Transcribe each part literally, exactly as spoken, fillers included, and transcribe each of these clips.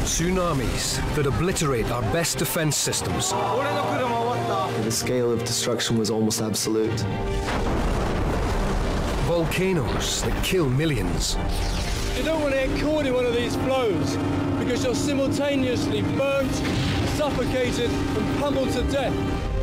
Tsunamis that obliterate our best defense systems. The scale of destruction was almost absolute. Volcanoes that kill millions. You don't want to get caught in one of these flows because you're simultaneously burnt, suffocated, and pummeled to death.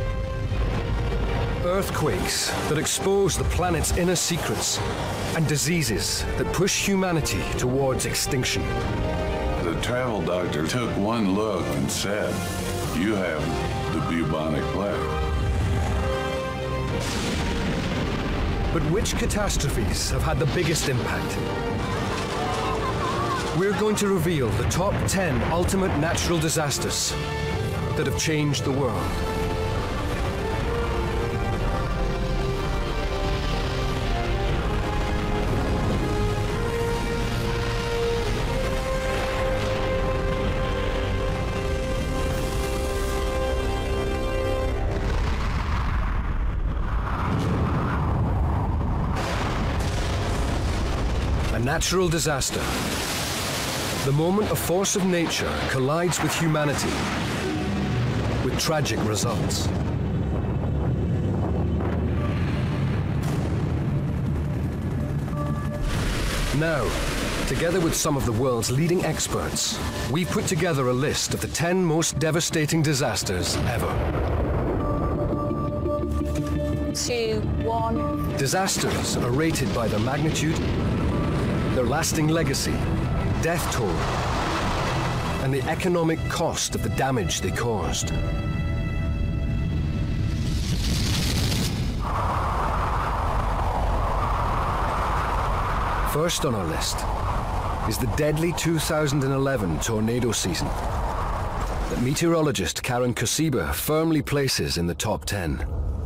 Earthquakes that expose the planet's inner secrets, and diseases that push humanity towards extinction. The travel doctor took one look and said, "You have the bubonic plague." But which catastrophes have had the biggest impact? We're going to reveal the top ten ultimate natural disasters that have changed the world. A natural disaster. The moment a force of nature collides with humanity, with tragic results. Now, together with some of the world's leading experts, we've put together a list of the ten most devastating disasters ever. Two, one. Disasters are rated by their magnitude, their lasting legacy, death toll, and the economic cost of the damage they caused. First on our list is the deadly two thousand eleven tornado season that meteorologist Karen Kosiba firmly places in the top ten.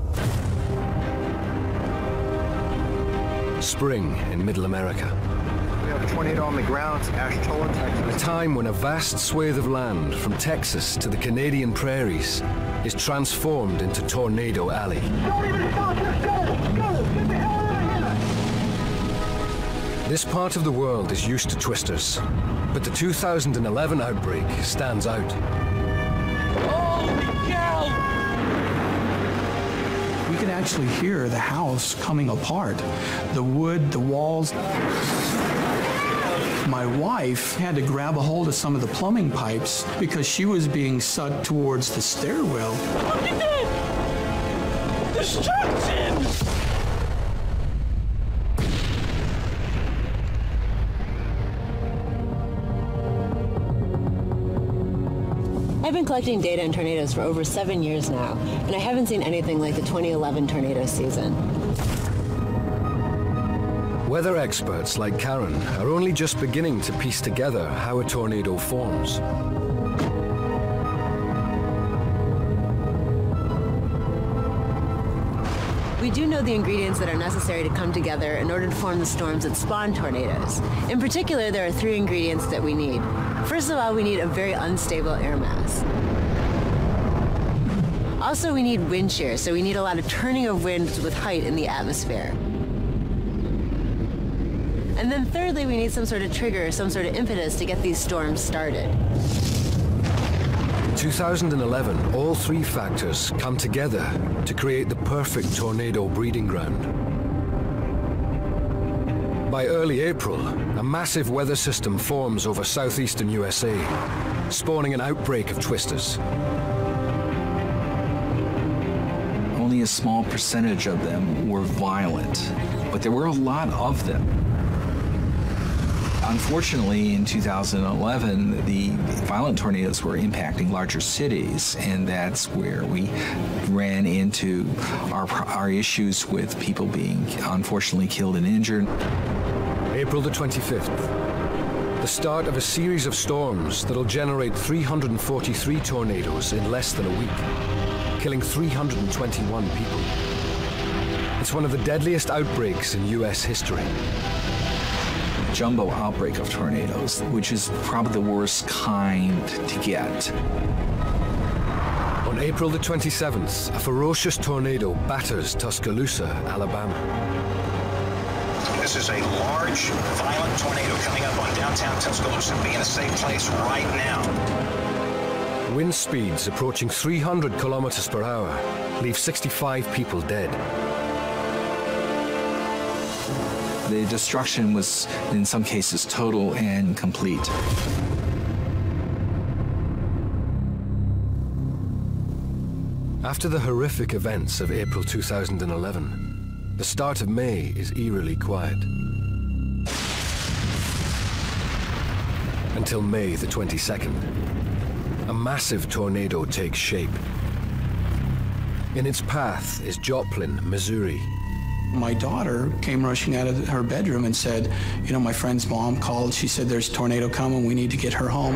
Spring in Middle America. We have a tornado on the ground, it's Ashtola, Texas. A time when a vast swathe of land from Texas to the Canadian prairies is transformed into Tornado Alley. Don't even stop, let's go! Go! Get the hell out of here! This part of the world is used to twisters, but the two thousand eleven outbreak stands out. Holy cow! We could actually hear the house coming apart. The wood, the walls. My wife had to grab a hold of some of the plumbing pipes because she was being sucked towards the stairwell. Look at that! Destruction! I've been collecting data on tornadoes for over seven years now, and I haven't seen anything like the twenty eleven tornado season. Weather experts like Karen are only just beginning to piece together how a tornado forms. We do know the ingredients that are necessary to come together in order to form the storms that spawn tornadoes. In particular, there are three ingredients that we need. First of all, we need a very unstable air mass. Also, we need wind shear, so we need a lot of turning of winds with height in the atmosphere. And then thirdly, we need some sort of trigger, some sort of impetus to get these storms started. In two thousand eleven, all three factors come together to create the perfect tornado breeding ground. By early April, a massive weather system forms over southeastern U S A, spawning an outbreak of twisters. Only a small percentage of them were violent, but there were a lot of them. Unfortunately, in two thousand eleven, the violent tornadoes were impacting larger cities, and that's where we ran into our, our issues with people being unfortunately killed and injured. April the twenty-fifth, the start of a series of storms that'll generate three hundred forty-three tornadoes in less than a week, killing three hundred twenty-one people. It's one of the deadliest outbreaks in U S history. Jumbo outbreak of tornadoes, which is probably the worst kind to get. On April the twenty-seventh, a ferocious tornado batters Tuscaloosa, Alabama. This is a large, violent tornado coming up on downtown Tuscaloosa. Be in a safe place right now. Wind speeds approaching three hundred kilometers per hour leave sixty-five people dead. The destruction was, in some cases, total and complete. After the horrific events of April two thousand eleven, the start of May is eerily quiet. Until May the twenty-second, a massive tornado takes shape. In its path is Joplin, Missouri. My daughter came rushing out of her bedroom and said, you know, my friend's mom called. She said, there's a tornado coming. We need to get her home.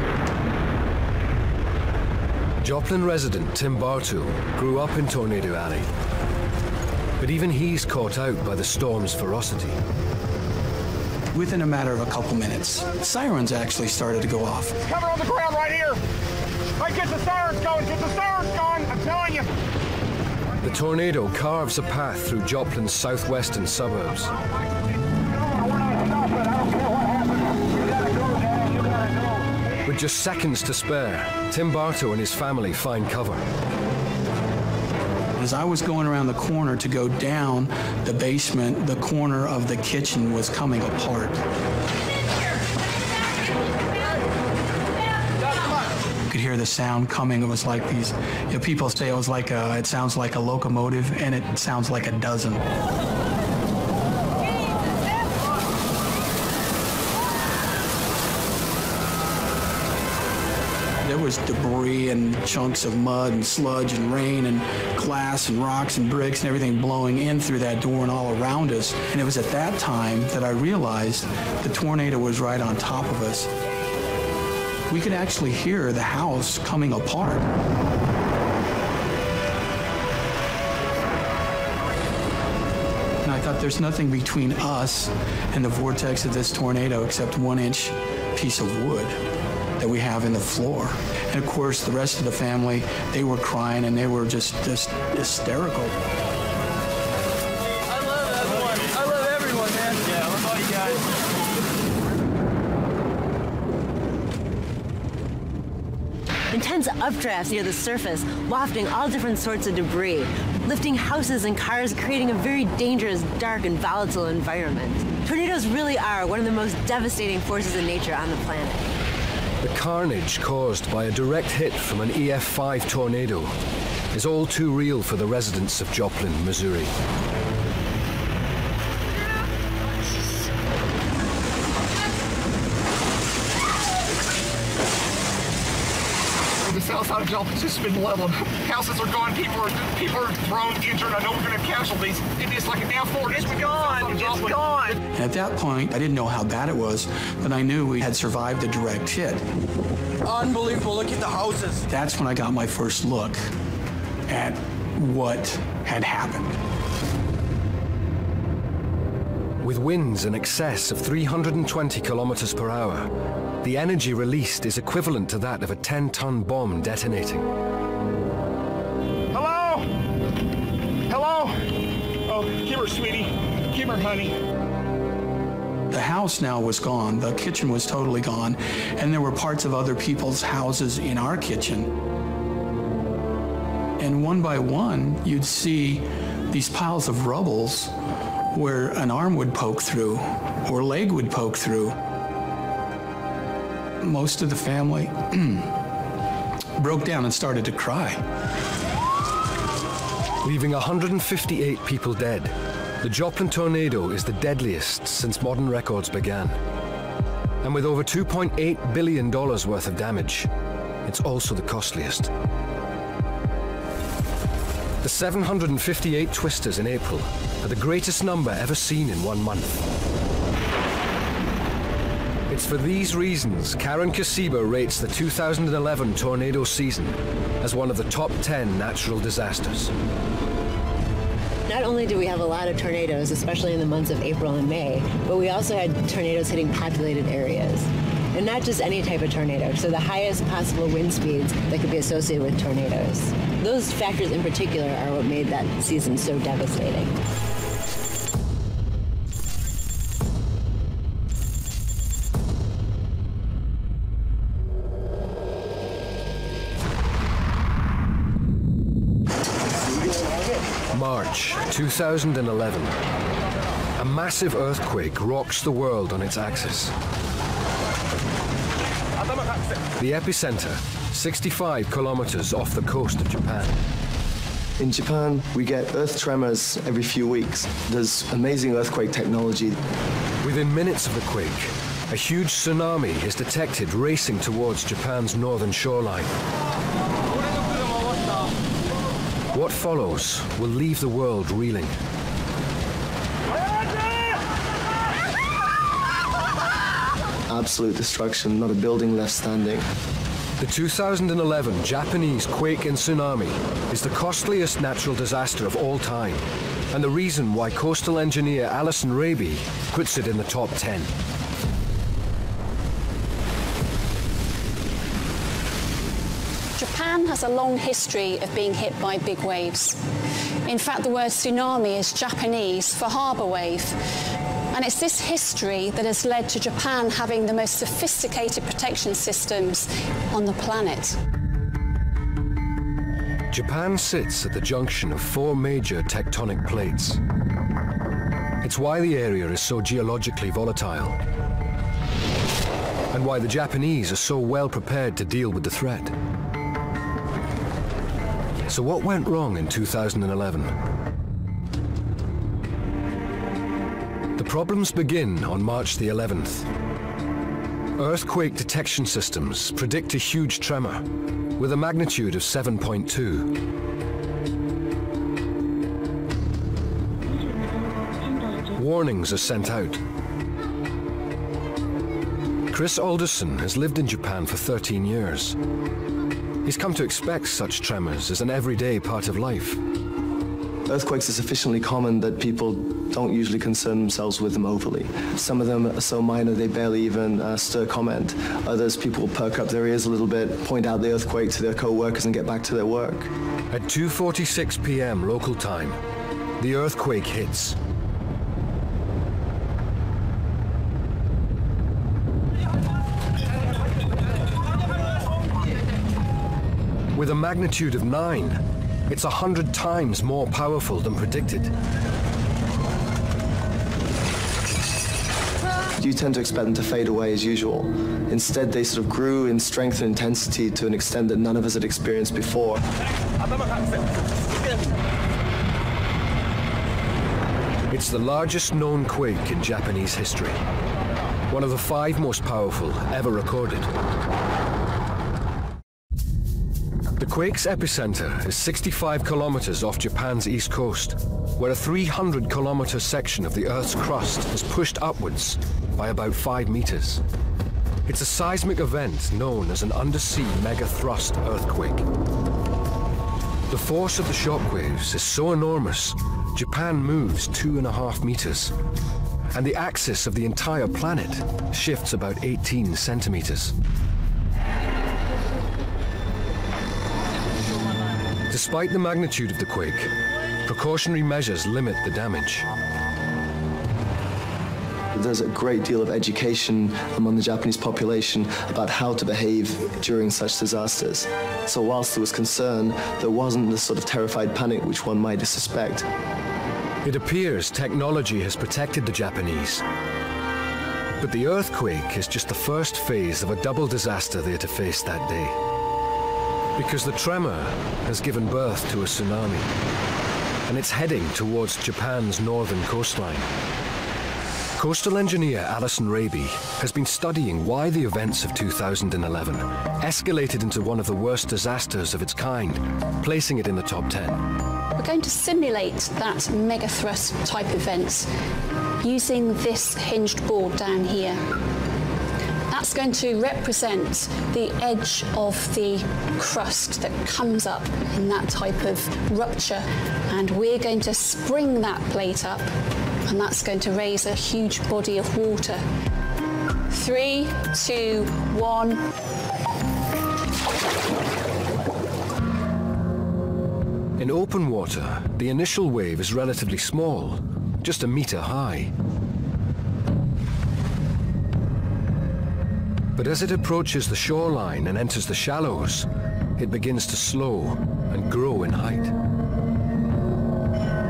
Joplin resident Tim Bartow grew up in Tornado Alley. But even he's caught out by the storm's ferocity. Within a matter of a couple minutes, sirens actually started to go off. Cover on the ground right here. Right, get the sirens going, get the sirens going, I'm telling you. The tornado carves a path through Joplin's southwestern suburbs. With just seconds to spare, Tim Bartow and his family find cover. As I was going around the corner to go down the basement, the corner of the kitchen was coming apart. You could hear the sound coming. It was like these, you know, people say it was like a, it sounds like a locomotive, and it sounds like a dozen. There was debris and chunks of mud and sludge and rain and glass and rocks and bricks and everything blowing in through that door and all around us. And it was at that time that I realized the tornado was right on top of us. We could actually hear the house coming apart. And I thought, there's nothing between us and the vortex of this tornado except one inch piece of wood that we have in the floor. And of course, the rest of the family, they were crying and they were just, just hysterical. I love everyone. I love everyone, man. Yeah, I love all you guys. Intense updrafts near the surface, wafting all different sorts of debris, lifting houses and cars, creating a very dangerous, dark, and volatile environment. Tornadoes really are one of the most devastating forces in nature on the planet. The carnage caused by a direct hit from an E F five tornado is all too real for the residents of Joplin, Missouri. The south side of Joplin's just been leveled. Houses are gone. People are people are thrown, injured. I know we're going to have casualties. It is like a down forward. It's gone. It's gone. And at that point, I didn't know how bad it was, but I knew we had survived a direct hit. Unbelievable. Look at the houses. That's when I got my first look at what had happened. With winds in excess of three hundred twenty kilometers per hour, the energy released is equivalent to that of a ten-ton bomb detonating. Hello? Hello? Oh, give her, sweetie. Give her, honey. The house now was gone. The kitchen was totally gone. And there were parts of other people's houses in our kitchen. And one by one, you'd see these piles of rubbles where an arm would poke through or a leg would poke through. Most of the family broke down and started to cry. Leaving one hundred fifty-eight people dead, the Joplin tornado is the deadliest since modern records began. And with over two point eight billion dollars worth of damage, it's also the costliest. The seven hundred fifty-eight twisters in April are the greatest number ever seen in one month. It's for these reasons Karen Kasiba rates the two thousand eleven tornado season as one of the top ten natural disasters. Not only do we have a lot of tornadoes, especially in the months of April and May, but we also had tornadoes hitting populated areas. And not just any type of tornado, so the highest possible wind speeds that could be associated with tornadoes. Those factors in particular are what made that season so devastating. March two thousand eleven. A massive earthquake rocks the world on its axis. The epicenter, sixty-five kilometers off the coast of Japan. In Japan, we get earth tremors every few weeks. There's amazing earthquake technology. Within minutes of the quake, a huge tsunami is detected racing towards Japan's northern shoreline. What follows will leave the world reeling. Absolute destruction, not a building left standing. The two thousand eleven Japanese quake and tsunami is the costliest natural disaster of all time, and the reason why coastal engineer Alison Raby puts it in the top ten. Japan has a long history of being hit by big waves. In fact, the word tsunami is Japanese for harbour wave. And it's this history that has led to Japan having the most sophisticated protection systems on the planet. Japan sits at the junction of four major tectonic plates. It's why the area is so geologically volatile, and why the Japanese are so well prepared to deal with the threat. So what went wrong in two thousand eleven? The problems begin on March the eleventh. Earthquake detection systems predict a huge tremor with a magnitude of seven point two. Warnings are sent out. Chris Alderson has lived in Japan for thirteen years. He's come to expect such tremors as an everyday part of life. Earthquakes are sufficiently common that people don't usually concern themselves with them overly. Some of them are so minor they barely even uh, stir comment. Others, people will perk up their ears a little bit, point out the earthquake to their co-workers and get back to their work. At two forty-six p m local time, the earthquake hits. With a magnitude of nine, it's a hundred times more powerful than predicted. You tend to expect them to fade away as usual. Instead, they sort of grew in strength and intensity to an extent that none of us had experienced before. It's the largest known quake in Japanese history. One of the five most powerful ever recorded. The quake's epicenter is sixty-five kilometers off Japan's east coast, where a three hundred kilometer section of the Earth's crust is pushed upwards by about five meters. It's a seismic event known as an undersea megathrust earthquake. The force of the shockwaves is so enormous, Japan moves two and a half meters, and the axis of the entire planet shifts about eighteen centimeters. Despite the magnitude of the quake, precautionary measures limit the damage. There's a great deal of education among the Japanese population about how to behave during such disasters. So whilst there was concern, there wasn't the sort of terrified panic which one might suspect. It appears technology has protected the Japanese. But the earthquake is just the first phase of a double disaster they're to face that day. Because the tremor has given birth to a tsunami, and it's heading towards Japan's northern coastline. Coastal engineer Alison Raby has been studying why the events of two thousand eleven escalated into one of the worst disasters of its kind, placing it in the top ten. We're going to simulate that megathrust type event using this hinged board down here. That's going to represent the edge of the crust that comes up in that type of rupture, and we're going to spring that plate up, and that's going to raise a huge body of water. Three, two, one. In open water, the initial wave is relatively small, just a meter high. But as it approaches the shoreline and enters the shallows, it begins to slow and grow in height.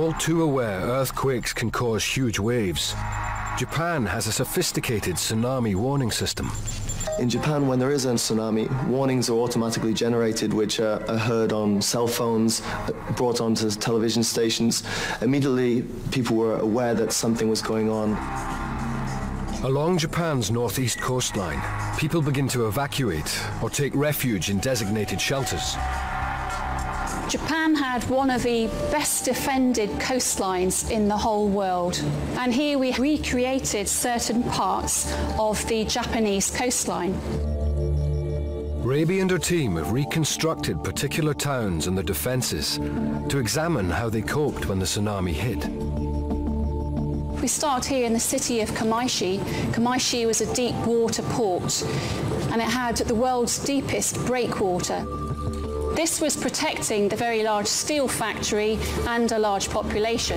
all too aware earthquakes can cause huge waves, Japan has a sophisticated tsunami warning system. In Japan, when there is a tsunami, warnings are automatically generated, which are, are heard on cell phones, brought onto television stations. Immediately, people were aware that something was going on. Along Japan's northeast coastline, people begin to evacuate or take refuge in designated shelters. Japan had one of the best defended coastlines in the whole world. And here we recreated certain parts of the Japanese coastline. Raby and her team have reconstructed particular towns and their defences to examine how they coped when the tsunami hit. We start here in the city of Kamaishi. Kamaishi was a deep water port, and it had the world's deepest breakwater. This was protecting the very large steel factory and a large population.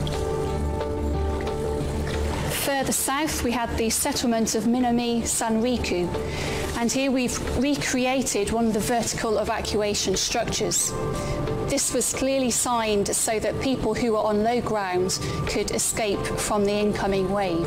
Further south, we had the settlement of Minami Sanriku, and here we've recreated one of the vertical evacuation structures. This was clearly signed so that people who were on low ground could escape from the incoming wave.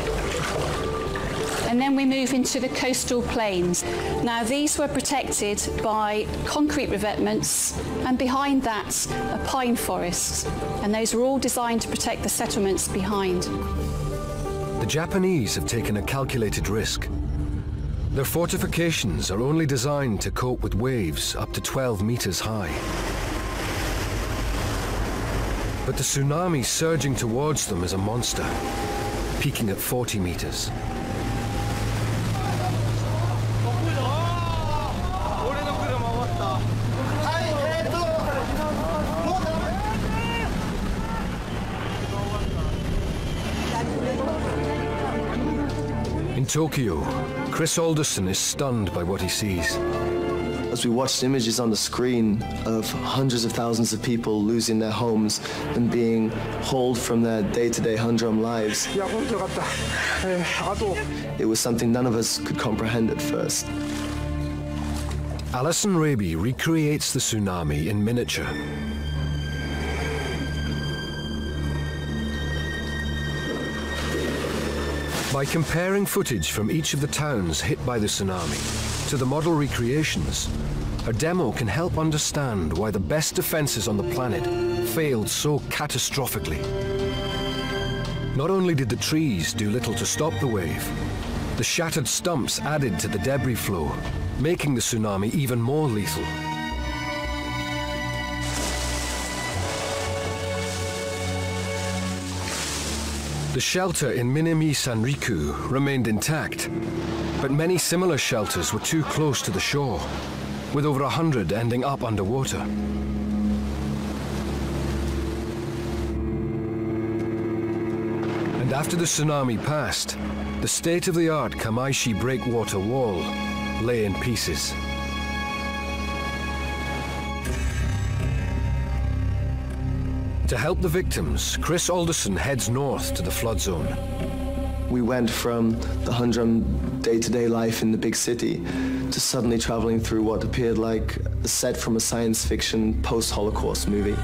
And then we move into the coastal plains. Now, these were protected by concrete revetments, and behind that, a pine forest. And those were all designed to protect the settlements behind. The Japanese have taken a calculated risk. Their fortifications are only designed to cope with waves up to twelve meters high. But the tsunami surging towards them is a monster, peaking at forty meters. In Tokyo, Chris Alderson is stunned by what he sees. As we watched images on the screen of hundreds of thousands of people losing their homes and being hauled from their day-to-day humdrum lives, it was something none of us could comprehend at first. Alison Raby recreates the tsunami in miniature. By comparing footage from each of the towns hit by the tsunami to the model recreations, a demo can help understand why the best defenses on the planet failed so catastrophically. Not only did the trees do little to stop the wave, the shattered stumps added to the debris flow, making the tsunami even more lethal. The shelter in Minami Sanriku remained intact, but many similar shelters were too close to the shore, with over a hundred ending up underwater. And after the tsunami passed, the state-of-the-art Kamaishi breakwater wall lay in pieces. To help the victims, Chris Alderson heads north to the flood zone. We went from the humdrum day-to-day life in the big city to suddenly traveling through what appeared like a set from a science fiction post-Holocaust movie.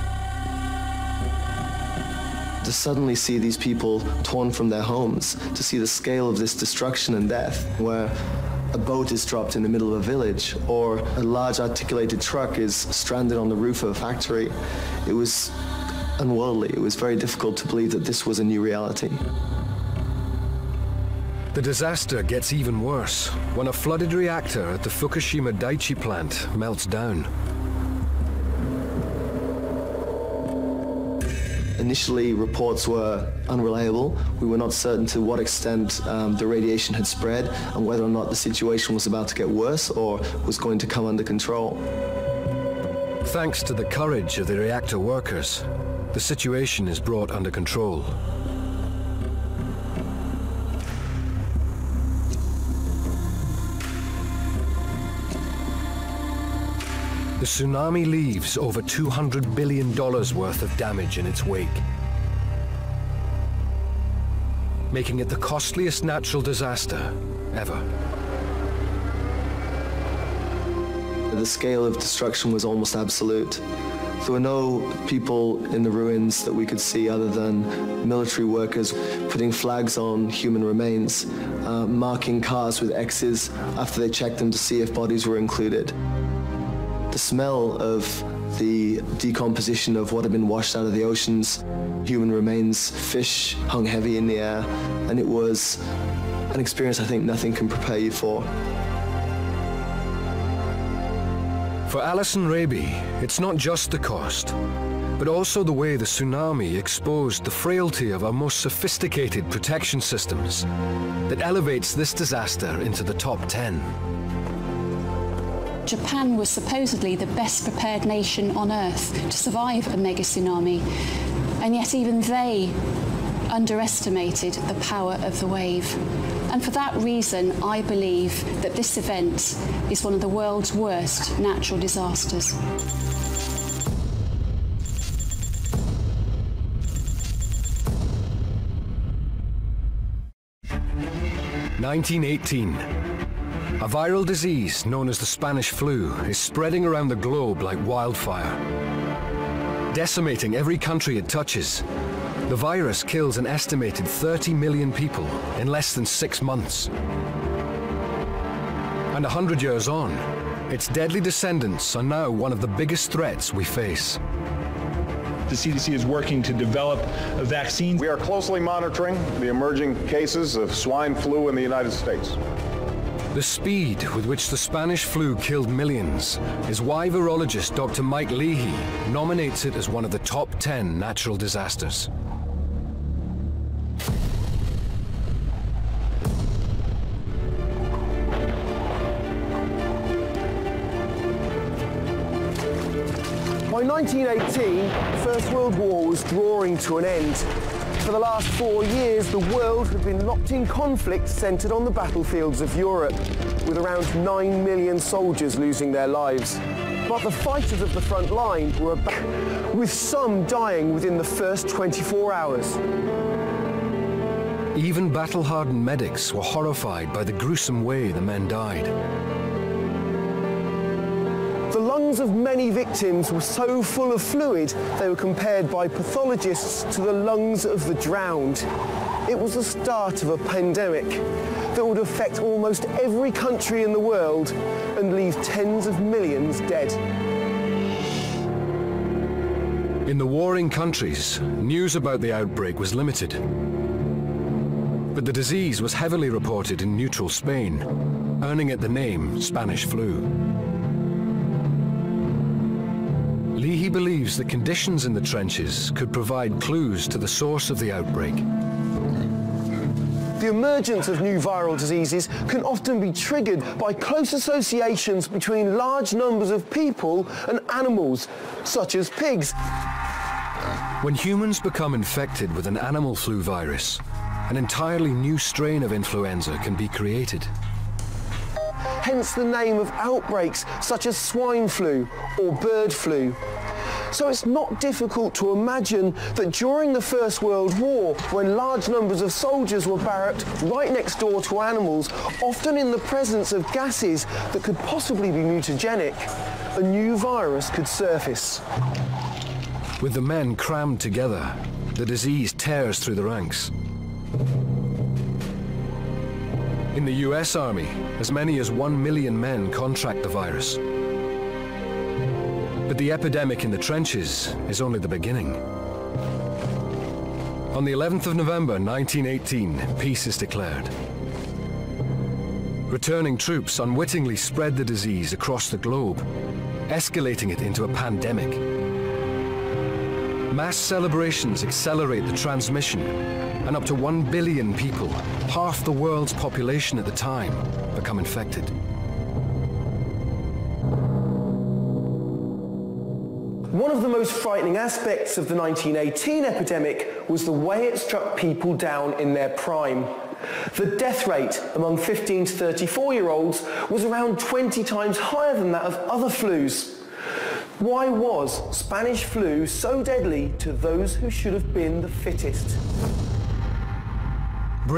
To suddenly see these people torn from their homes, to see the scale of this destruction and death, where a boat is dropped in the middle of a village, or a large articulated truck is stranded on the roof of a factory. It was unworldly. It was very difficult to believe that this was a new reality. The disaster gets even worse when a flooded reactor at the Fukushima Daiichi plant melts down. Initially, reports were unreliable. We were not certain to what extent um, the radiation had spread and whether or not the situation was about to get worse or was going to come under control. Thanks to the courage of the reactor workers, the situation is brought under control. The tsunami leaves over two hundred billion dollars worth of damage in its wake, making it the costliest natural disaster ever. The scale of destruction was almost absolute. There were no people in the ruins that we could see other than military workers putting flags on human remains, uh, marking cars with X's after they checked them to see if bodies were included. The smell of the decomposition of what had been washed out of the oceans, human remains, fish hung heavy in the air, and it was an experience I think nothing can prepare you for. For Alison Raby, it's not just the cost, but also the way the tsunami exposed the frailty of our most sophisticated protection systems that elevates this disaster into the top ten. Japan was supposedly the best prepared nation on Earth to survive a mega tsunami, and yet even they underestimated the power of the wave. And for that reason, I believe that this event is one of the world's worst natural disasters. nineteen eighteen. A viral disease known as the Spanish flu is spreading around the globe like wildfire. Decimating every country it touches, the virus kills an estimated thirty million people in less than six months. And a hundred years on, its deadly descendants are now one of the biggest threats we face. The C D C is working to develop a vaccine. We are closely monitoring the emerging cases of swine flu in the United States. The speed with which the Spanish flu killed millions is why virologist Doctor Mike Leahy nominates it as one of the top ten natural disasters. By nineteen eighteen, the First World War was drawing to an end. For the last four years, the world had been locked in conflict centred on the battlefields of Europe, with around nine million soldiers losing their lives. But the fighters of the front line were back, with some dying within the first twenty-four hours. Even battle-hardened medics were horrified by the gruesome way the men died. The lungs of many victims were so full of fluid, they were compared by pathologists to the lungs of the drowned. It was the start of a pandemic that would affect almost every country in the world and leave tens of millions dead. In the warring countries, news about the outbreak was limited. But the disease was heavily reported in neutral Spain, earning it the name Spanish flu. Leahy believes that conditions in the trenches could provide clues to the source of the outbreak. The emergence of new viral diseases can often be triggered by close associations between large numbers of people and animals, such as pigs. When humans become infected with an animal flu virus, an entirely new strain of influenza can be created. Hence the name of outbreaks such as swine flu or bird flu. So it's not difficult to imagine that during the First World War, when large numbers of soldiers were barracked right next door to animals, often in the presence of gases that could possibly be mutagenic, a new virus could surface. With the men crammed together, the disease tears through the ranks. In the U S Army, as many as one million men contract the virus. But the epidemic in the trenches is only the beginning. On the eleventh of November nineteen eighteen, peace is declared. Returning troops unwittingly spread the disease across the globe, escalating it into a pandemic. Mass celebrations accelerate the transmission, and up to one billion people, half the world's population at the time, become infected. One of the most frightening aspects of the nineteen eighteen epidemic was the way it struck people down in their prime. The death rate among fifteen to thirty-four-year-olds was around twenty times higher than that of other flus. Why was Spanish flu so deadly to those who should have been the fittest?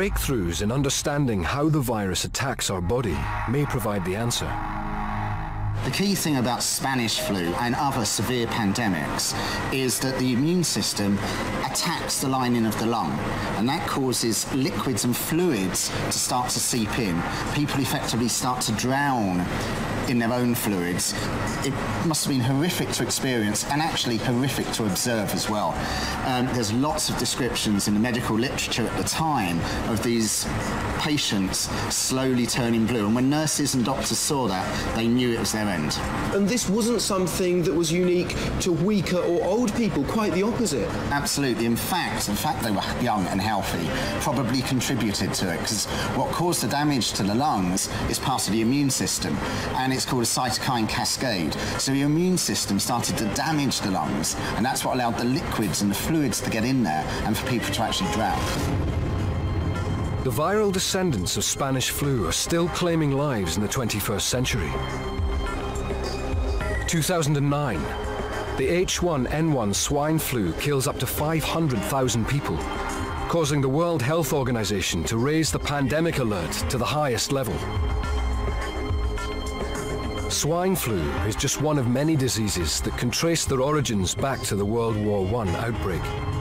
Breakthroughs in understanding how the virus attacks our body may provide the answer. The key thing about Spanish flu and other severe pandemics is that the immune system attacks the lining of the lung, and that causes liquids and fluids to start to seep in. People effectively start to drown in their own fluids. It must have been horrific to experience and actually horrific to observe as well. Um, there's lots of descriptions in the medical literature at the time of these patients slowly turning blue, and when nurses and doctors saw that, they knew it was their end. And this wasn't something that was unique to weaker or old people, quite the opposite. Absolutely. In fact, the fact they were young and healthy probably contributed to it, because what caused the damage to the lungs is part of the immune system, and it's called a cytokine cascade. So your immune system started to damage the lungs, and that's what allowed the liquids and the fluids to get in there and for people to actually drown. The viral descendants of Spanish flu are still claiming lives in the twenty-first century. two thousand nine, the H one N one swine flu kills up to five hundred thousand people, causing the World Health Organization to raise the pandemic alert to the highest level. Swine flu is just one of many diseases that can trace their origins back to the World War One outbreak.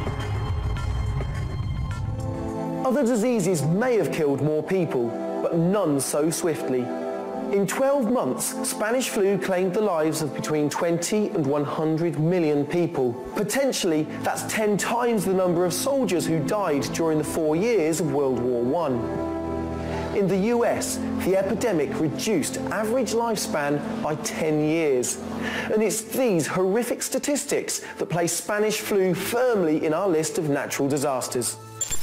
Other diseases may have killed more people, but none so swiftly. In twelve months, Spanish flu claimed the lives of between twenty and one hundred million people. Potentially, that's ten times the number of soldiers who died during the four years of World War One. In the U S, the epidemic reduced average lifespan by ten years. And it's these horrific statistics that place Spanish flu firmly in our list of natural disasters.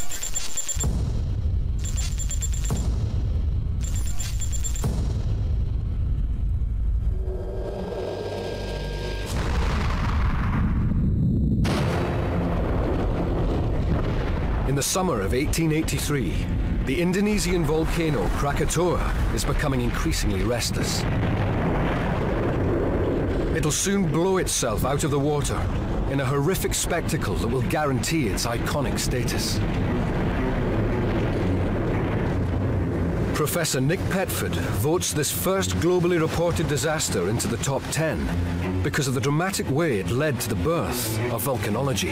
In the summer of eighteen eighty-three, the Indonesian volcano Krakatoa is becoming increasingly restless. It'll soon blow itself out of the water in a horrific spectacle that will guarantee its iconic status. Professor Nick Petford votes this first globally reported disaster into the top ten because of the dramatic way it led to the birth of volcanology.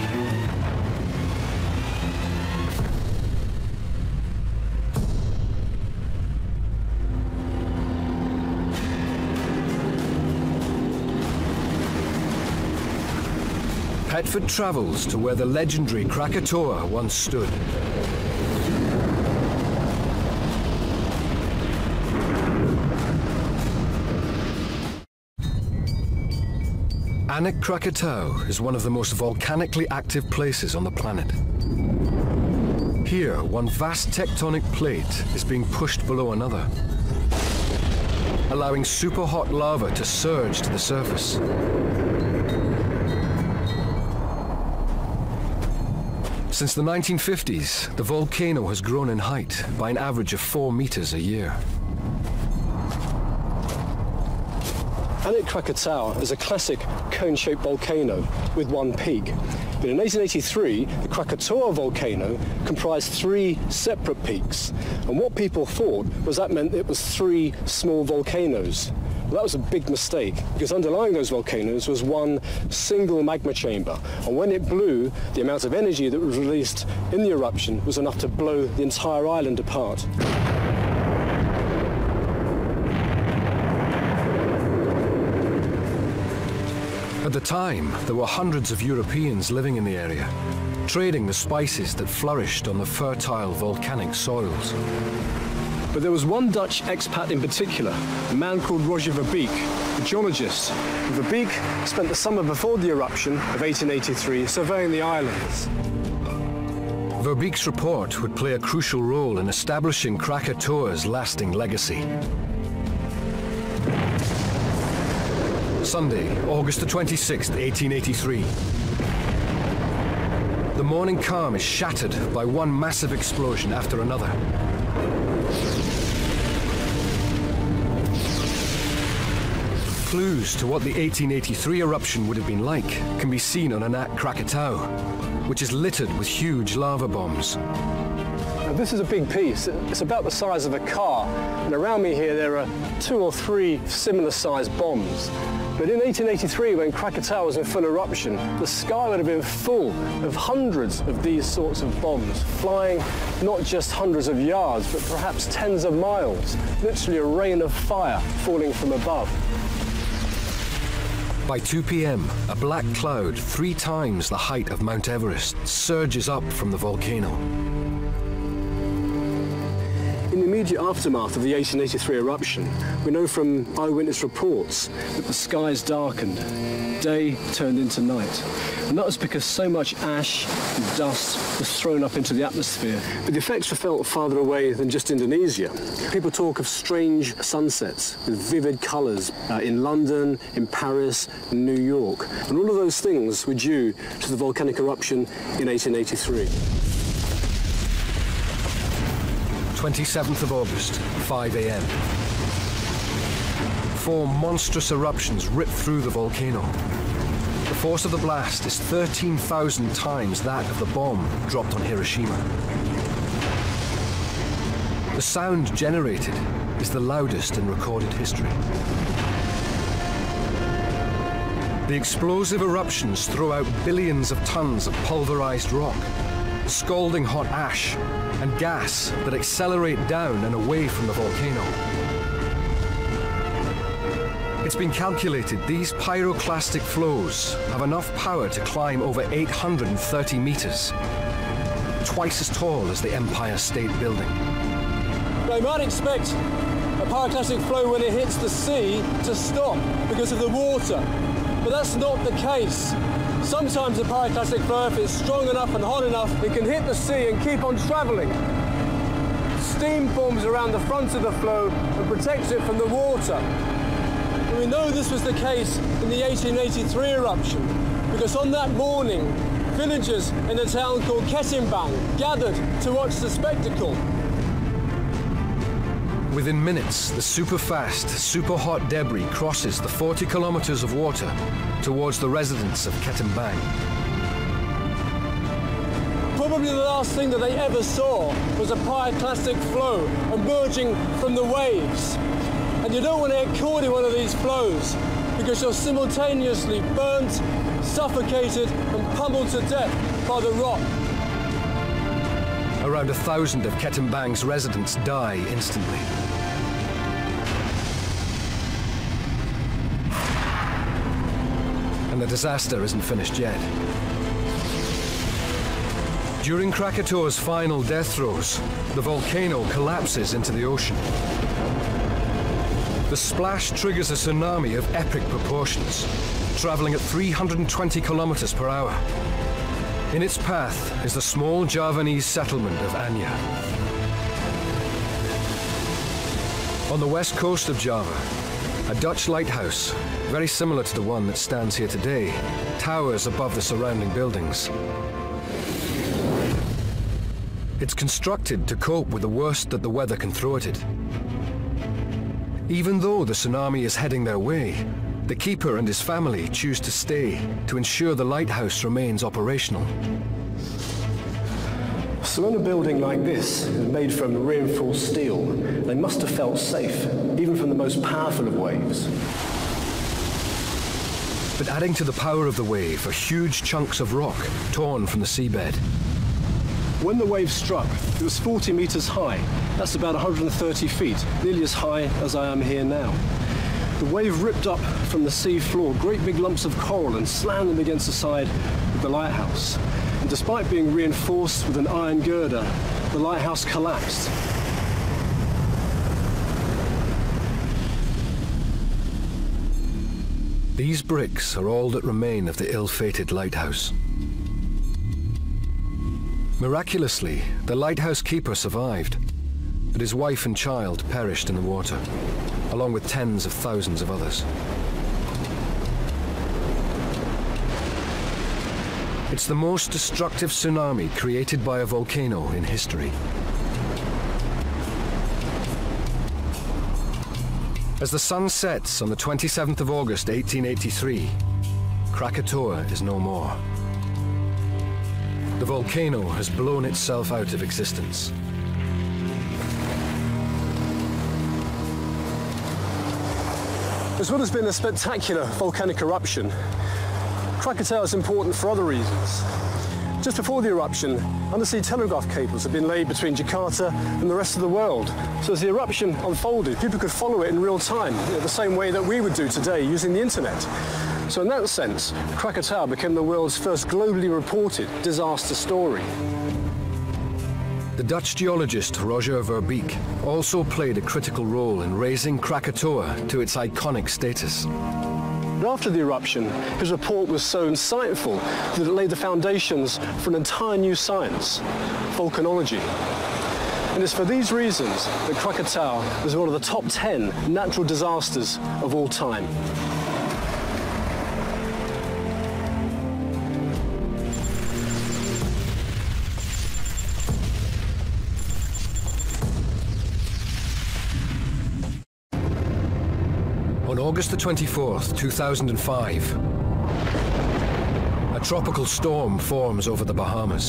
Petford travels to where the legendary Krakatoa once stood. Anak Krakatau is one of the most volcanically active places on the planet. Here, one vast tectonic plate is being pushed below another, allowing super-hot lava to surge to the surface. Since the nineteen fifties, the volcano has grown in height by an average of four meters a year. Anak Krakatau is a classic cone-shaped volcano with one peak. But in eighteen eighty-three, the Krakatoa volcano comprised three separate peaks. And what people thought was that meant it was three small volcanoes. Well, that was a big mistake, because underlying those volcanoes was one single magma chamber. And when it blew, the amount of energy that was released in the eruption was enough to blow the entire island apart. At the time, there were hundreds of Europeans living in the area, trading the spices that flourished on the fertile volcanic soils. But there was one Dutch expat in particular, a man called Roger Verbeek, a geologist. Verbeek spent the summer before the eruption of eighteen eighty-three surveying the islands. Verbeek's report would play a crucial role in establishing Krakatoa's lasting legacy. Sunday, August the twenty-sixth, eighteen eighty-three. The morning calm is shattered by one massive explosion after another. Clues to what the eighteen eighty-three eruption would have been like can be seen on Anak Krakatau, which is littered with huge lava bombs. this is a big piece. It's about the size of a car. And around me here, there are two or three similar-sized bombs. But in eighteen eighty-three, when Krakatoa was in full eruption, the sky would have been full of hundreds of these sorts of bombs, flying not just hundreds of yards, but perhaps tens of miles. Literally a rain of fire falling from above. By two p m, a black cloud three times the height of Mount Everest surges up from the volcano. In the immediate aftermath of the eighteen eighty-three eruption, we know from eyewitness reports that the skies darkened, day turned into night. And that was because so much ash and dust was thrown up into the atmosphere. But the effects were felt farther away than just Indonesia. People talk of strange sunsets with vivid colours uh, in London, in Paris, in New York. And all of those things were due to the volcanic eruption in eighteen eighty-three. twenty-seventh of August, five a m Four monstrous eruptions rip through the volcano. The force of the blast is thirteen thousand times that of the bomb dropped on Hiroshima. The sound generated is the loudest in recorded history. The explosive eruptions throw out billions of tons of pulverized rock, scalding hot ash, and gas that accelerate down and away from the volcano. It's been calculated these pyroclastic flows have enough power to climb over eight hundred thirty meters, twice as tall as the Empire State Building. They might expect a pyroclastic flow when it hits the sea to stop because of the water, but that's not the case. Sometimes the pyroclastic flow, if it's strong enough and hot enough, it can hit the sea and keep on travelling. Steam forms around the front of the flow and protects it from the water. And we know this was the case in the eighteen eighty-three eruption, because on that morning, villagers in a town called Ketimbang gathered to watch the spectacle. Within minutes, the super-fast, super-hot debris crosses the forty kilometers of water towards the residents of Ketimbang. Probably the last thing that they ever saw was a pyroclastic flow emerging from the waves. And you don't want to get caught in one of these flows because you're simultaneously burnt, suffocated and pummeled to death by the rock. Around a thousand of Ketimbang's residents die instantly. And the disaster isn't finished yet. During Krakatoa's final death throes, the volcano collapses into the ocean. The splash triggers a tsunami of epic proportions, traveling at three hundred twenty kilometers per hour. In its path is the small Javanese settlement of Anya. On the west coast of Java, a Dutch lighthouse, very similar to the one that stands here today, towers above the surrounding buildings. It's constructed to cope with the worst that the weather can throw at it. Even though the tsunami is heading their way, the keeper and his family choose to stay to ensure the lighthouse remains operational. So in a building like this, made from reinforced steel, they must have felt safe, even from the most powerful of waves. But adding to the power of the wave are huge chunks of rock torn from the seabed. When the wave struck, it was forty meters high. That's about one hundred thirty feet, nearly as high as I am here now. The wave ripped up from the sea floor great big lumps of coral and slammed them against the side of the lighthouse. And despite being reinforced with an iron girder, the lighthouse collapsed. These bricks are all that remain of the ill-fated lighthouse. Miraculously, the lighthouse keeper survived, but his wife and child perished in the water, along with tens of thousands of others. It's the most destructive tsunami created by a volcano in history. As the sun sets on the twenty-seventh of August eighteen eighty-three, Krakatoa is no more. The volcano has blown itself out of existence, As well as being a spectacular volcanic eruption, Krakatoa is important for other reasons. Just before the eruption, undersea telegraph cables had been laid between Jakarta and the rest of the world. So as the eruption unfolded, people could follow it in real time, you know, the same way that we would do today using the internet. So in that sense, Krakatoa became the world's first globally reported disaster story. The Dutch geologist Roger Verbeek also played a critical role in raising Krakatoa to its iconic status. After the eruption, his report was so insightful that it laid the foundations for an entire new science, volcanology. And it's for these reasons that Krakatoa is one of the top ten natural disasters of all time. On August the twenty-fourth, two thousand five, a tropical storm forms over the Bahamas.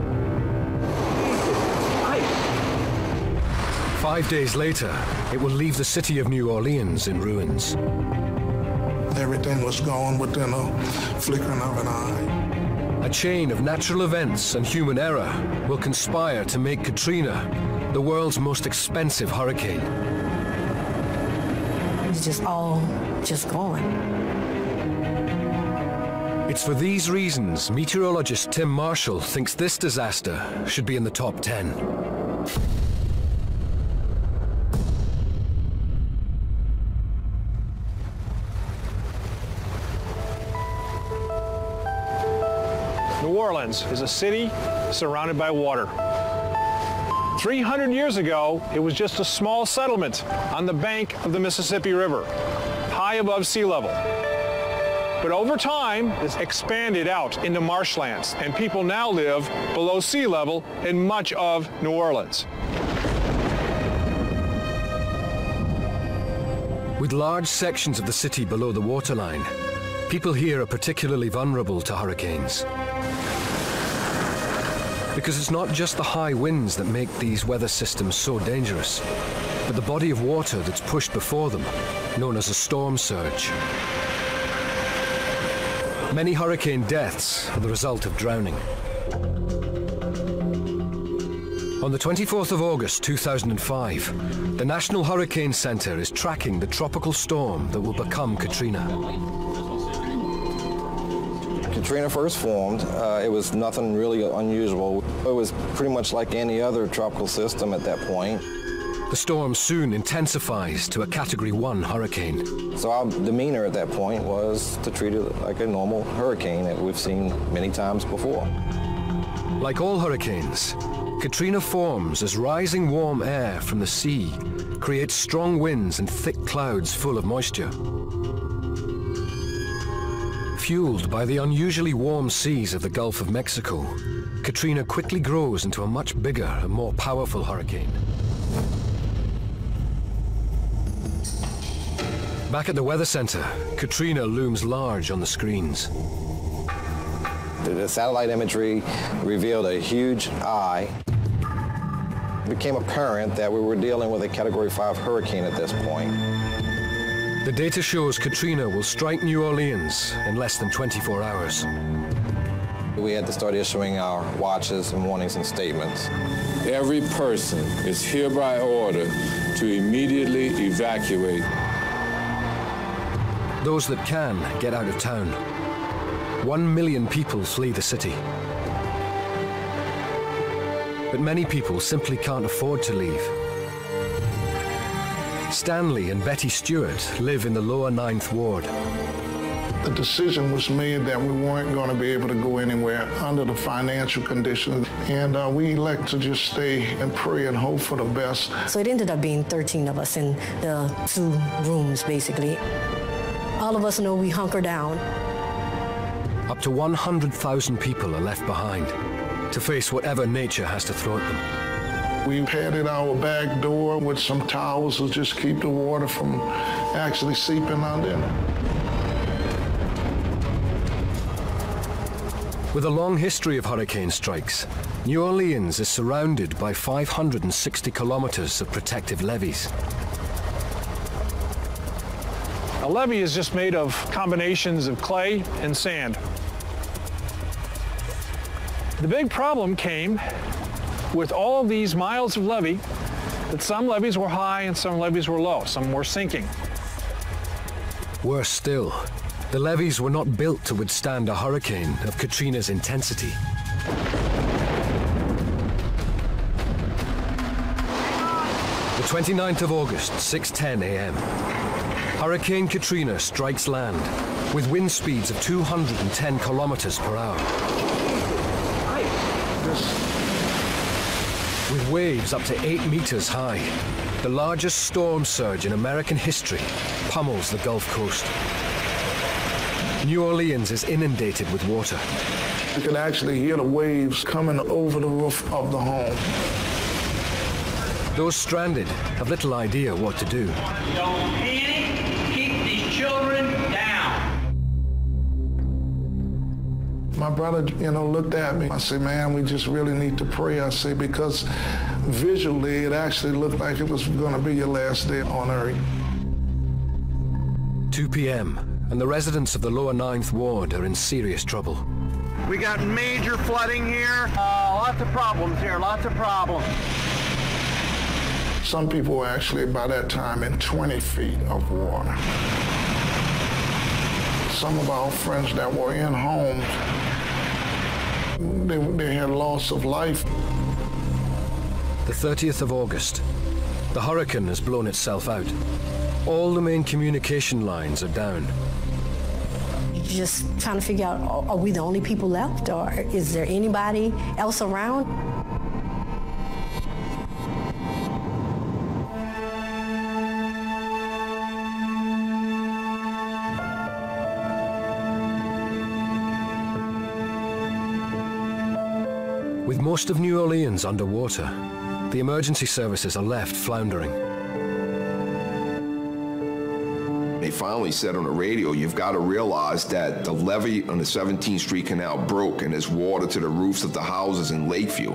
Five days later, it will leave the city of New Orleans in ruins. Everything was gone within a flickering of an eye. A chain of natural events and human error will conspire to make Katrina the world's most expensive hurricane. It's just all just gone. It's for these reasons meteorologist Tim Marshall thinks this disaster should be in the top ten. New Orleans is a city surrounded by water. three hundred years ago, it was just a small settlement on the bank of the Mississippi River, high above sea level. But over time, it's expanded out into marshlands, and people now live below sea level in much of New Orleans. With large sections of the city below the waterline, people here are particularly vulnerable to hurricanes. Because it's not just the high winds that make these weather systems so dangerous, but the body of water that's pushed before them, known as a storm surge. Many hurricane deaths are the result of drowning. On the twenty-fourth of August two thousand five, the National Hurricane Center is tracking the tropical storm that will become Katrina. Katrina first formed, uh, it was nothing really unusual. It was pretty much like any other tropical system at that point. The storm soon intensifies to a Category one hurricane. So our demeanor at that point was to treat it like a normal hurricane that we've seen many times before. Like all hurricanes, Katrina forms as rising warm air from the sea creates strong winds and thick clouds full of moisture. Fueled by the unusually warm seas of the Gulf of Mexico, Katrina quickly grows into a much bigger and more powerful hurricane. Back at the Weather Center, Katrina looms large on the screens. The satellite imagery revealed a huge eye. It became apparent that we were dealing with a Category five hurricane at this point. The data shows Katrina will strike New Orleans in less than twenty-four hours. We had to start issuing our watches and warnings and statements. Every person is hereby ordered to immediately evacuate. Those that can get out of town. One million people flee the city. But many people simply can't afford to leave. Stanley and Betty Stewart live in the lower ninth ward. The decision was made that we weren't going to be able to go anywhere under the financial conditions, and uh, we elect to just stay and pray and hope for the best. So it ended up being thirteen of us in the two rooms, basically. All of us know we hunker down. Up to one hundred thousand people are left behind to face whatever nature has to throw at them. We padded our back door with some towels to just keep the water from actually seeping out in. With a long history of hurricane strikes, New Orleans is surrounded by five hundred sixty kilometers of protective levees. A levee is just made of combinations of clay and sand. The big problem came with all of these miles of levee, that some levees were high and some levees were low, some were sinking. Worse still, the levees were not built to withstand a hurricane of Katrina's intensity. The twenty-ninth of August, six ten a m Hurricane Katrina strikes land with wind speeds of two hundred ten kilometers per hour. With waves up to eight meters high, the largest storm surge in American history pummels the Gulf Coast. New Orleans is inundated with water. You can actually hear the waves coming over the roof of the home. Those stranded have little idea what to do. Don't panic. Keep these children down. My brother, you know, looked at me. I said, man, we just really need to pray. I say, because visually it actually looked like it was going to be your last day on earth. two p m and the residents of the lower ninth Ward are in serious trouble. We got major flooding here. Uh, lots of problems here, lots of problems. Some people were actually, by that time, in twenty feet of water. Some of our friends that were in homes, they, they had loss of life. The thirtieth of August. The hurricane has blown itself out. All the main communication lines are down. Just trying to figure out, are we the only people left, or is there anybody else around? With most of New Orleans underwater, the emergency services are left floundering. They finally said on the radio, you've got to realize that the levee on the seventeenth Street Canal broke and there's water to the roofs of the houses in Lakeview.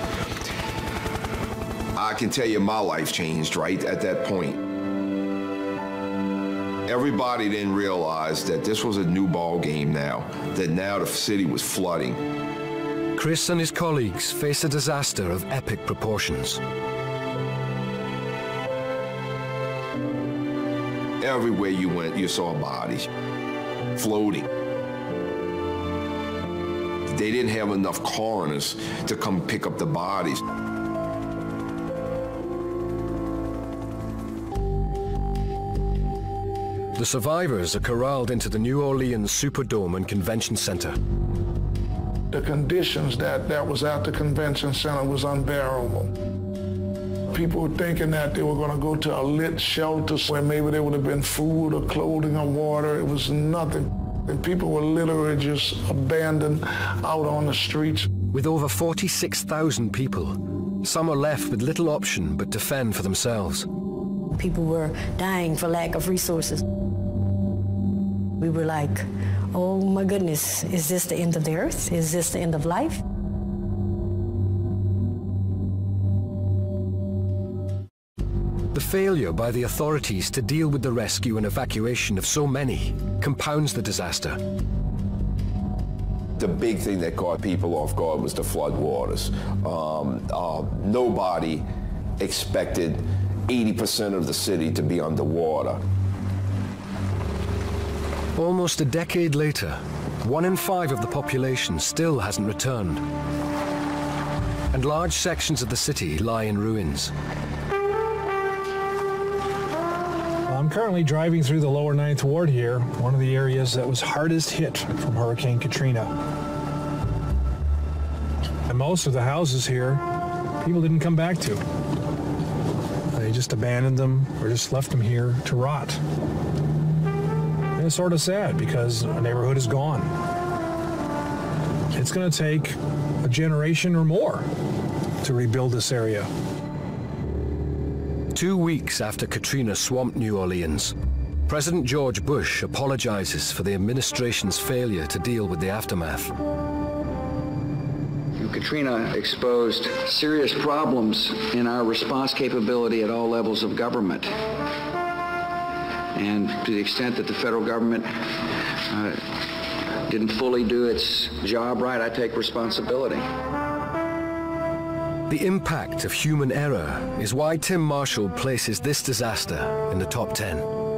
I can tell you my life changed right at that point. Everybody didn't realize that this was a new ball game now, that now the city was flooding. Chris and his colleagues face a disaster of epic proportions. Everywhere you went, you saw bodies floating. They didn't have enough coroners to come pick up the bodies. The survivors are corralled into the New Orleans Superdome and Convention Center. The conditions that, that was at the convention center was unbearable. People were thinking that they were going to go to a lit shelter where maybe there would have been food or clothing or water. It was nothing. And people were literally just abandoned out on the streets. With over forty-six thousand people, some are left with little option but to fend for themselves. People were dying for lack of resources. We were like, oh my goodness, is this the end of the earth? Is this the end of life? The failure by the authorities to deal with the rescue and evacuation of so many compounds the disaster. The big thing that caught people off guard was the flood waters. Um, uh, nobody expected eighty percent of the city to be underwater. Almost a decade later, one in five of the population still hasn't returned. And large sections of the city lie in ruins. I'm currently driving through the lower ninth Ward here, one of the areas that was hardest hit from Hurricane Katrina. And most of the houses here, people didn't come back to. They just abandoned them or just left them here to rot. And it's sort of sad because a neighborhood is gone. It's going to take a generation or more to rebuild this area. Two weeks after Katrina swamped New Orleans, President George Bush apologizes for the administration's failure to deal with the aftermath. Katrina exposed serious problems in our response capability at all levels of government. And to the extent that the federal government uh, didn't fully do its job right, I take responsibility. The impact of human error is why Tim Marshall places this disaster in the top ten.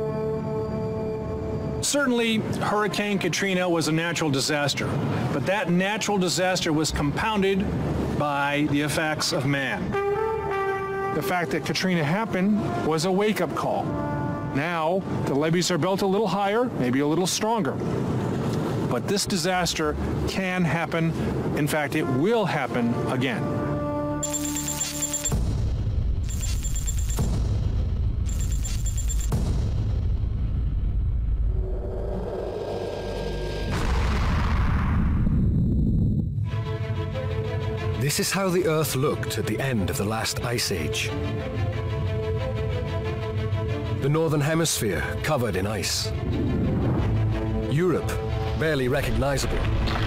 Certainly, Hurricane Katrina was a natural disaster, but that natural disaster was compounded by the effects of man. The fact that Katrina happened was a wake-up call. Now, the levees are built a little higher, maybe a little stronger. But this disaster can happen. In fact, it will happen again. This is how the Earth looked at the end of the last ice age. The northern hemisphere covered in ice. Europe barely recognizable.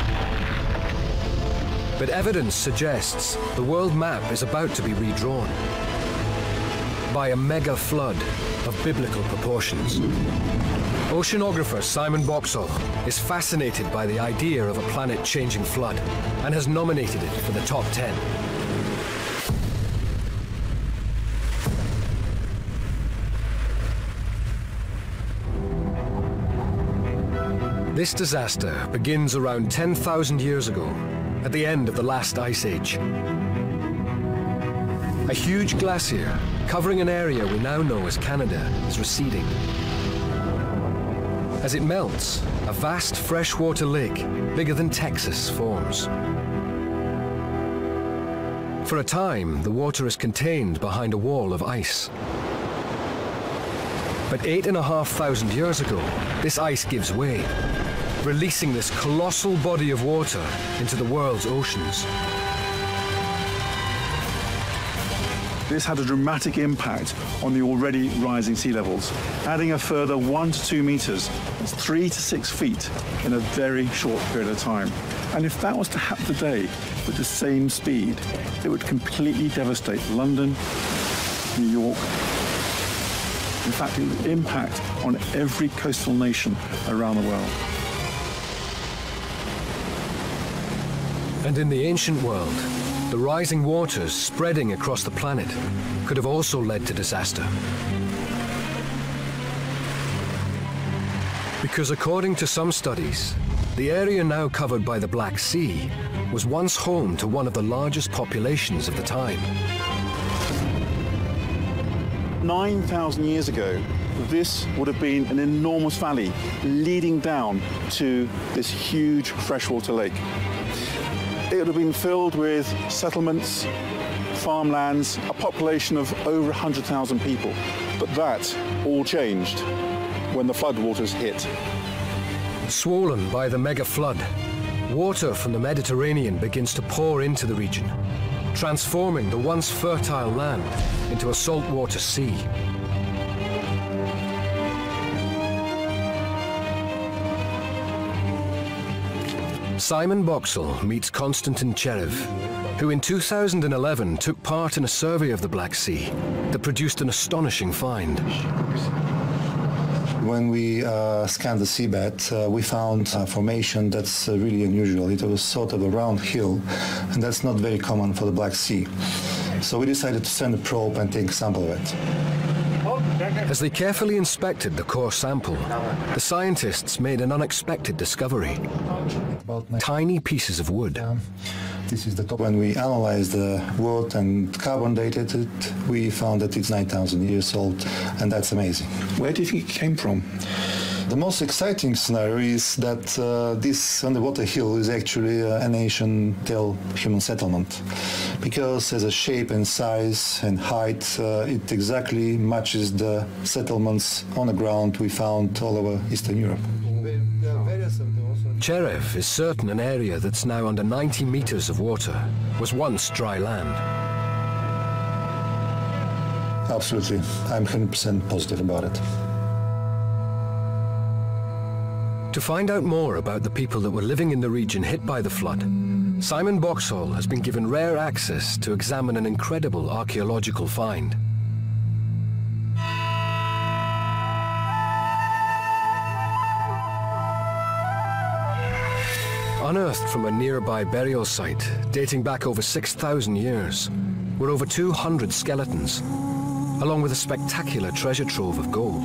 But evidence suggests the world map is about to be redrawn by a mega flood of biblical proportions. Oceanographer Simon Boxall is fascinated by the idea of a planet-changing flood and has nominated it for the top ten. This disaster begins around ten thousand years ago, at the end of the last ice age. A huge glacier covering an area we now know as Canada is receding. As it melts, a vast freshwater lake, bigger than Texas, forms. For a time, the water is contained behind a wall of ice. But eight and a half thousand years ago, this ice gives way, releasing this colossal body of water into the world's oceans. This had a dramatic impact on the already rising sea levels, adding a further one to two meters, that's three to six feet in a very short period of time. And if that was to happen today with the same speed, it would completely devastate London, New York. In fact, it would impact on every coastal nation around the world. And in the ancient world, the rising waters spreading across the planet could have also led to disaster. Because according to some studies, the area now covered by the Black Sea was once home to one of the largest populations of the time. nine thousand years ago, this would have been an enormous valley leading down to this huge freshwater lake. It would have been filled with settlements, farmlands, a population of over one hundred thousand people. But that all changed when the floodwaters hit. Swollen by the mega flood, water from the Mediterranean begins to pour into the region, transforming the once fertile land into a saltwater sea. Simon Boxall meets Konstantin Cherev, who in two thousand eleven took part in a survey of the Black Sea that produced an astonishing find. When we uh, scanned the seabed, uh, we found a formation that's uh, really unusual. It was sort of a round hill, and that's not very common for the Black Sea. So we decided to send a probe and take a sample of it. As they carefully inspected the core sample, the scientists made an unexpected discovery. Tiny pieces of wood. This is the top. When we analyzed the wood and carbon dated it, we found that it's nine thousand years old, and that's amazing. Where do you think it came from? The most exciting scenario is that uh, this underwater hill is actually uh, an ancient human settlement, because as a shape and size and height, uh, it exactly matches the settlements on the ground we found all over Eastern Europe. Cherev is certain an area that's now under ninety meters of water was once dry land. Absolutely. I'm one hundred percent positive about it. To find out more about the people that were living in the region hit by the flood, Simon Boxall has been given rare access to examine an incredible archaeological find. Unearthed from a nearby burial site dating back over six thousand years were over two hundred skeletons, along with a spectacular treasure trove of gold.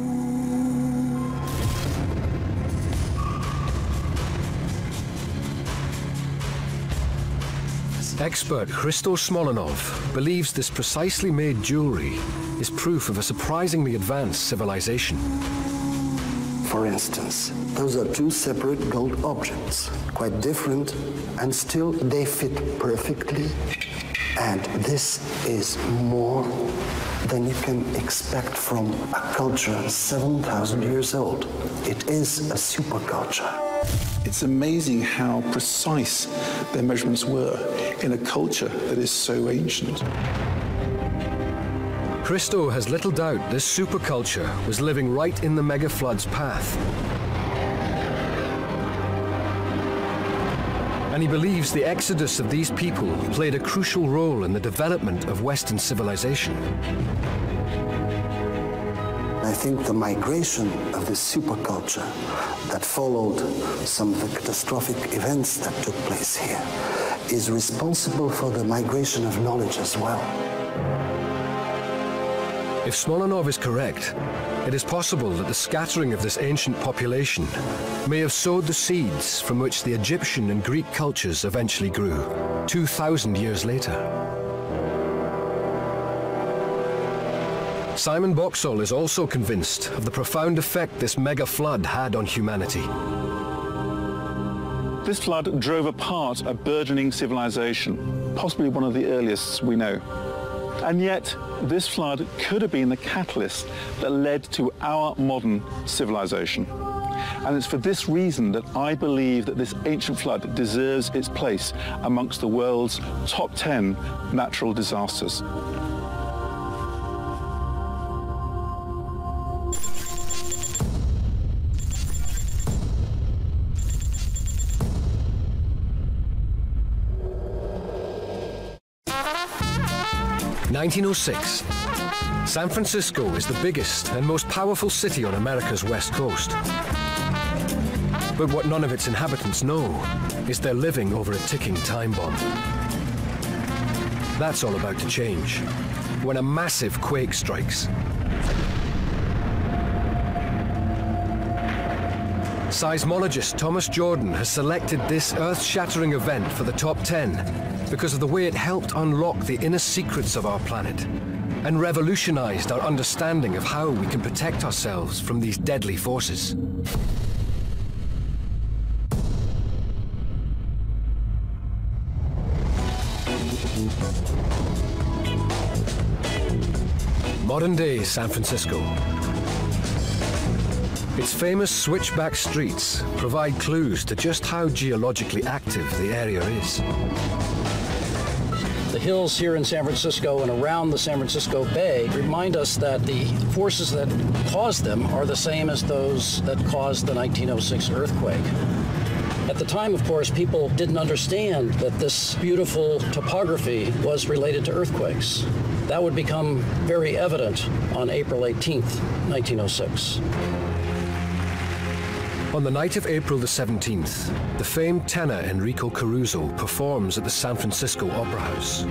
Expert Hristo Smolenov believes this precisely made jewelry is proof of a surprisingly advanced civilization. For instance, those are two separate gold objects, quite different, and still they fit perfectly. And this is more than you can expect from a culture seven thousand years old. It is a superculture. It's amazing how precise their measurements were in a culture that is so ancient. Hristo has little doubt this superculture was living right in the megaflood's path. And he believes the exodus of these people played a crucial role in the development of Western civilization. I think the migration of this superculture that followed some of the catastrophic events that took place here is responsible for the migration of knowledge as well. If Smolenov is correct, it is possible that the scattering of this ancient population may have sowed the seeds from which the Egyptian and Greek cultures eventually grew, two thousand years later. Simon Boxall is also convinced of the profound effect this mega flood had on humanity. This flood drove apart a burgeoning civilization, possibly one of the earliest we know. And yet, this flood could have been the catalyst that led to our modern civilization. And it's for this reason that I believe that this ancient flood deserves its place amongst the world's top ten natural disasters. nineteen oh six. San Francisco is the biggest and most powerful city on America's west coast. But what none of its inhabitants know is they're living over a ticking time bomb. That's all about to change when a massive quake strikes. Seismologist Thomas Jordan has selected this earth-shattering event for the top ten because of the way it helped unlock the inner secrets of our planet and revolutionized our understanding of how we can protect ourselves from these deadly forces. Modern-day San Francisco. Its famous switchback streets provide clues to just how geologically active the area is. The hills here in San Francisco and around the San Francisco Bay remind us that the forces that caused them are the same as those that caused the nineteen oh six earthquake. At the time, of course, people didn't understand that this beautiful topography was related to earthquakes. That would become very evident on April eighteenth, nineteen oh six. On the night of April the seventeenth, the famed tenor Enrico Caruso performs at the San Francisco Opera House.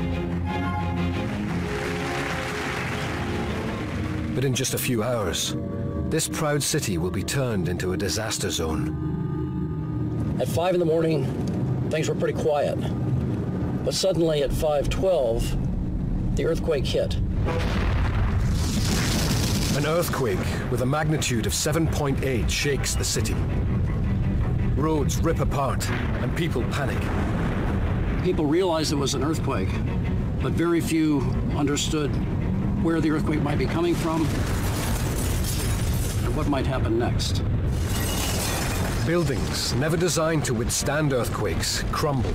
But in just a few hours, this proud city will be turned into a disaster zone. At five in the morning, things were pretty quiet. But suddenly at five twelve, the earthquake hit. An earthquake with a magnitude of seven point eight shakes the city. Roads rip apart and people panic. People realized it was an earthquake, but very few understood where the earthquake might be coming from and what might happen next. Buildings never designed to withstand earthquakes crumble.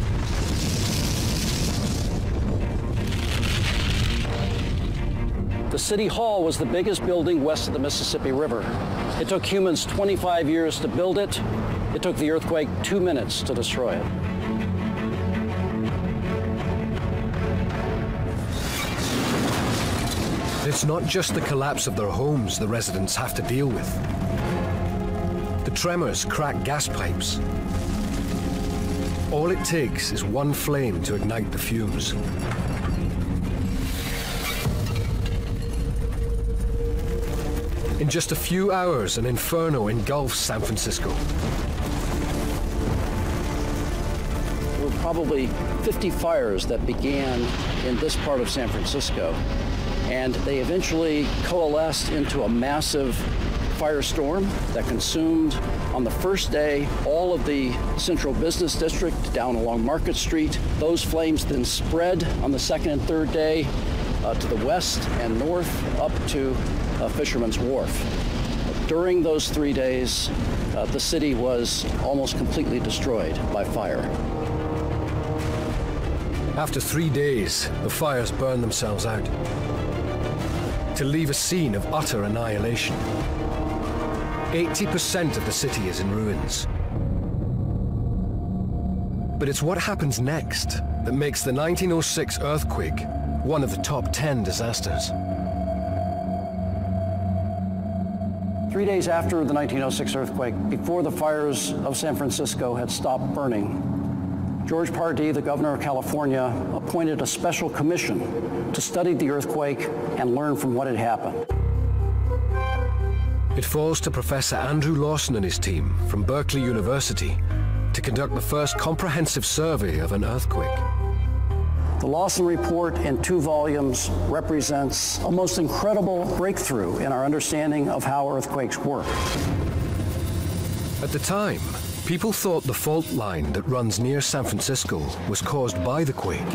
The City Hall was the biggest building west of the Mississippi River. It took humans twenty-five years to build it. It took the earthquake two minutes to destroy it. It's not just the collapse of their homes the residents have to deal with. The tremors crack gas pipes. All it takes is one flame to ignite the fumes. In just a few hours, an inferno engulfs San Francisco. There were probably fifty fires that began in this part of San Francisco, and they eventually coalesced into a massive firestorm that consumed on the first day all of the central business district down along Market Street. Those flames then spread on the second and third day uh, to the west and north up to uh, Fisherman's Wharf. During those three days, uh, the city was almost completely destroyed by fire. After three days, the fires burned themselves out to leave a scene of utter annihilation. eighty percent of the city is in ruins. But it's what happens next that makes the nineteen oh six earthquake one of the top ten disasters. Three days after the nineteen oh six earthquake, before the fires of San Francisco had stopped burning, George Pardee, the governor of California, appointed a special commission to study the earthquake and learn from what had happened. It falls to Professor Andrew Lawson and his team from Berkeley University to conduct the first comprehensive survey of an earthquake. The Lawson report in two volumes represents a most incredible breakthrough in our understanding of how earthquakes work. At the time, people thought the fault line that runs near San Francisco was caused by the quake.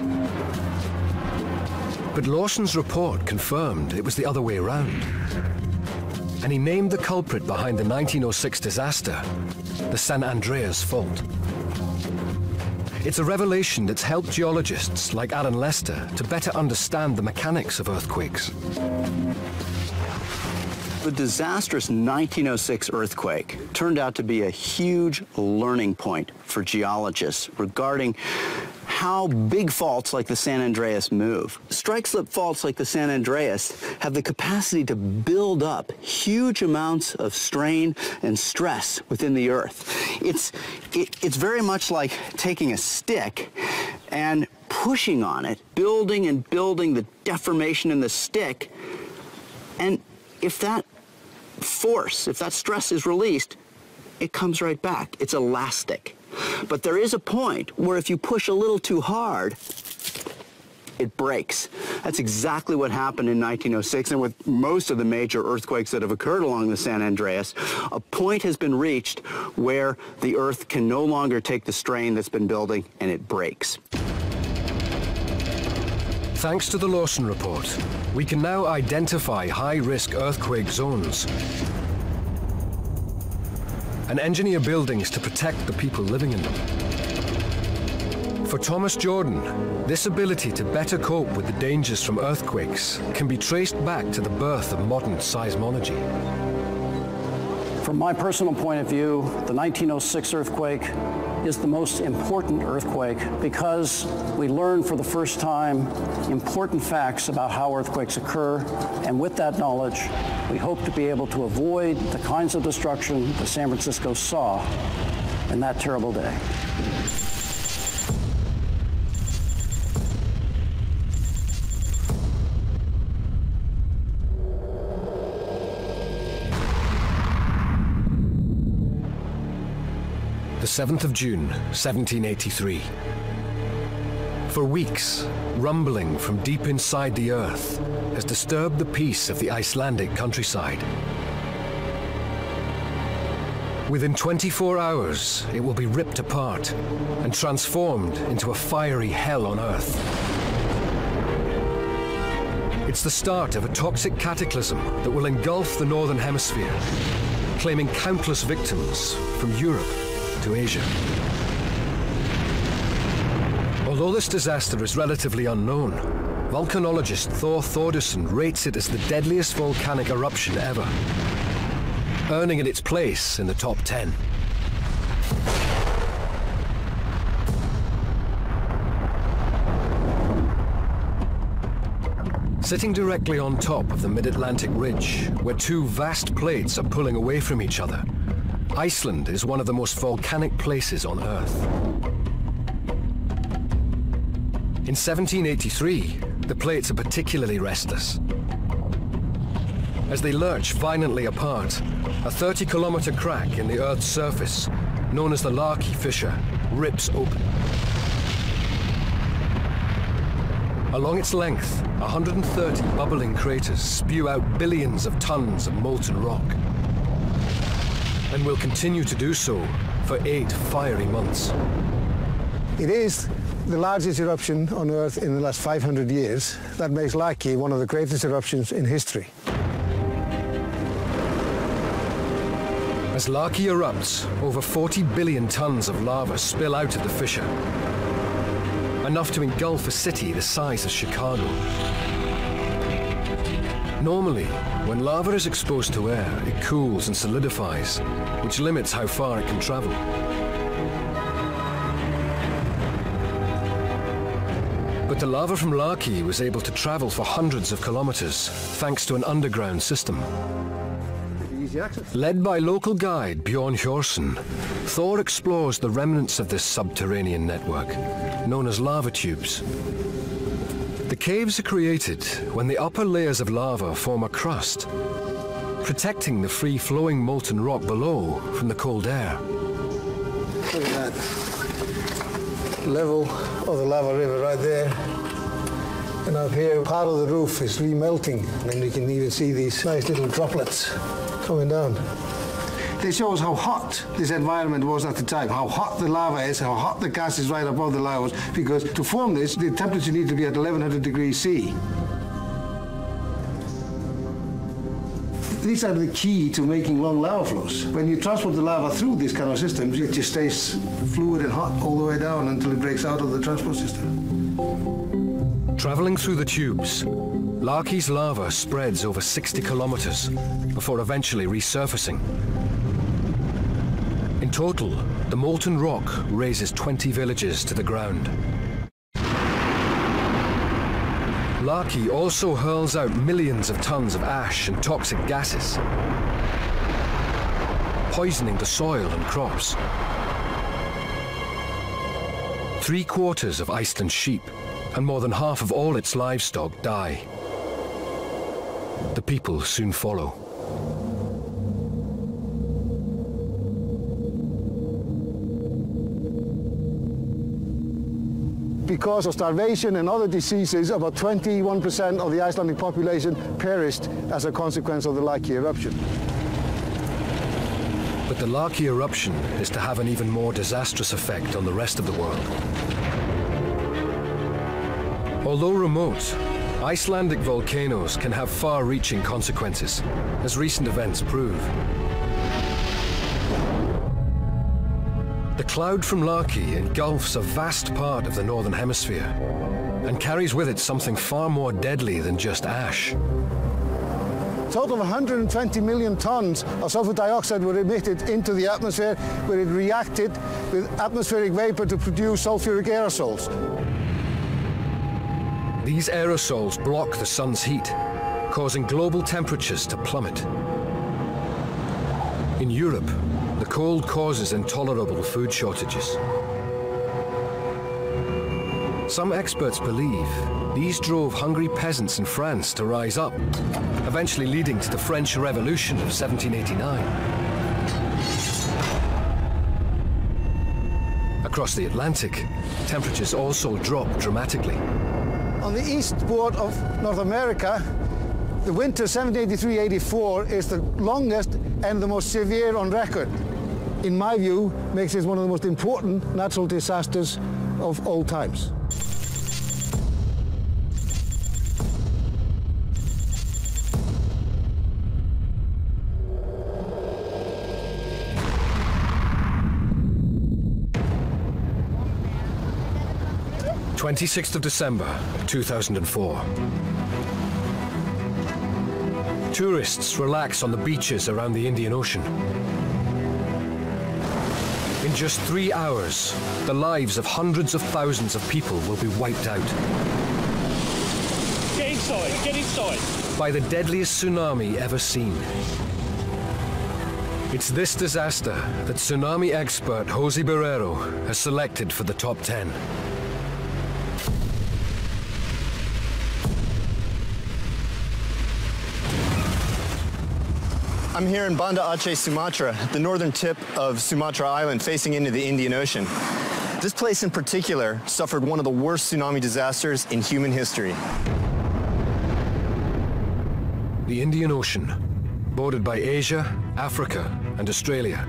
But Lawson's report confirmed it was the other way around. And he named the culprit behind the nineteen oh six disaster the San Andreas Fault. It's a revelation that's helped geologists like Alan Lester to better understand the mechanics of earthquakes. The disastrous nineteen oh six earthquake turned out to be a huge learning point for geologists regarding how big faults like the San Andreas move. Strike-slip faults like the San Andreas have the capacity to build up huge amounts of strain and stress within the earth. It's, it, it's very much like taking a stick and pushing on it, building and building the deformation in the stick, and if that force, if that stress is released, it comes right back. It's elastic. But there is a point where if you push a little too hard, it breaks. That's exactly what happened in nineteen oh six, and with most of the major earthquakes that have occurred along the San Andreas, a point has been reached where the earth can no longer take the strain that's been building, and it breaks. Thanks to the Lawson report, we can now identify high-risk earthquake zones and engineer buildings to protect the people living in them. For Thomas Jordan, this ability to better cope with the dangers from earthquakes can be traced back to the birth of modern seismology. From my personal point of view, the nineteen oh six earthquake is the most important earthquake because we learned for the first time important facts about how earthquakes occur, and with that knowledge, we hope to be able to avoid the kinds of destruction that San Francisco saw in that terrible day. The seventh of June, seventeen eighty-three. For weeks, rumbling from deep inside the earth has disturbed the peace of the Icelandic countryside. Within twenty-four hours, it will be ripped apart and transformed into a fiery hell on Earth. It's the start of a toxic cataclysm that will engulf the Northern Hemisphere, claiming countless victims from Europe to Asia. Although this disaster is relatively unknown, volcanologist Thor Thordarson rates it as the deadliest volcanic eruption ever, earning it its place in the top ten. Sitting directly on top of the mid-Atlantic ridge, where two vast plates are pulling away from each other, Iceland is one of the most volcanic places on Earth. In seventeen eighty-three, the plates are particularly restless. As they lurch violently apart, a thirty kilometer crack in the Earth's surface, known as the Larky Fissure, rips open. Along its length, one hundred thirty bubbling craters spew out billions of tons of molten rock, and will continue to do so for eight fiery months. It is the largest eruption on Earth in the last five hundred years. That makes Larky one of the greatest eruptions in history. As Larky erupts, over forty billion tons of lava spill out of the fissure, enough to engulf a city the size of Chicago. Normally, when lava is exposed to air, it cools and solidifies, which limits how far it can travel. But the lava from Larky was able to travel for hundreds of kilometers, thanks to an underground system. Led by local guide Bjorn Hjorsen, Thor explores the remnants of this subterranean network, known as lava tubes. The caves are created when the upper layers of lava form a crust, protecting the free-flowing molten rock below from the cold air. Look at that level of the lava river right there. And up here, part of the roof is remelting, and you can even see these nice little droplets coming down. This shows how hot this environment was at the time, how hot the lava is, how hot the gas is right above the lava, because to form this, the temperature needs to be at eleven hundred degrees C. These are the key to making long lava flows. When you transport the lava through these kind of systems, it just stays fluid and hot all the way down until it breaks out of the transport system. Traveling through the tubes, Larky's lava spreads over sixty kilometers before eventually resurfacing. In total, the molten rock razes twenty villages to the ground. Larky also hurls out millions of tons of ash and toxic gases, poisoning the soil and crops. Three quarters of Iceland's sheep and more than half of all its livestock die. The people soon follow. Because of starvation and other diseases, about twenty-one percent of the Icelandic population perished as a consequence of the Larky eruption. But the Larky eruption is to have an even more disastrous effect on the rest of the world. Although remote, Icelandic volcanoes can have far-reaching consequences, as recent events prove. The cloud from Larky engulfs a vast part of the northern hemisphere and carries with it something far more deadly than just ash. A total of one hundred twenty million tons of sulfur dioxide were emitted into the atmosphere, where it reacted with atmospheric vapor to produce sulfuric aerosols. These aerosols block the sun's heat, causing global temperatures to plummet. In Europe, the cold causes intolerable food shortages. Some experts believe these drove hungry peasants in France to rise up, eventually leading to the French Revolution of seventeen eighty-nine. Across the Atlantic, temperatures also dropped dramatically. On the eastward of North America, the winter seventeen eighty-three eighty-four is the longest and the most severe on record. In my view, makes this one of the most important natural disasters of all times. twenty-sixth of December, two thousand four. Tourists relax on the beaches around the Indian Ocean. In just three hours, the lives of hundreds of thousands of people will be wiped out. Get inside, get inside. By the deadliest tsunami ever seen. It's this disaster that tsunami expert Jose Barrero has selected for the top ten. I'm here in Banda Aceh, Sumatra, the northern tip of Sumatra Island facing into the Indian Ocean. This place in particular suffered one of the worst tsunami disasters in human history. The Indian Ocean, bordered by Asia, Africa, and Australia.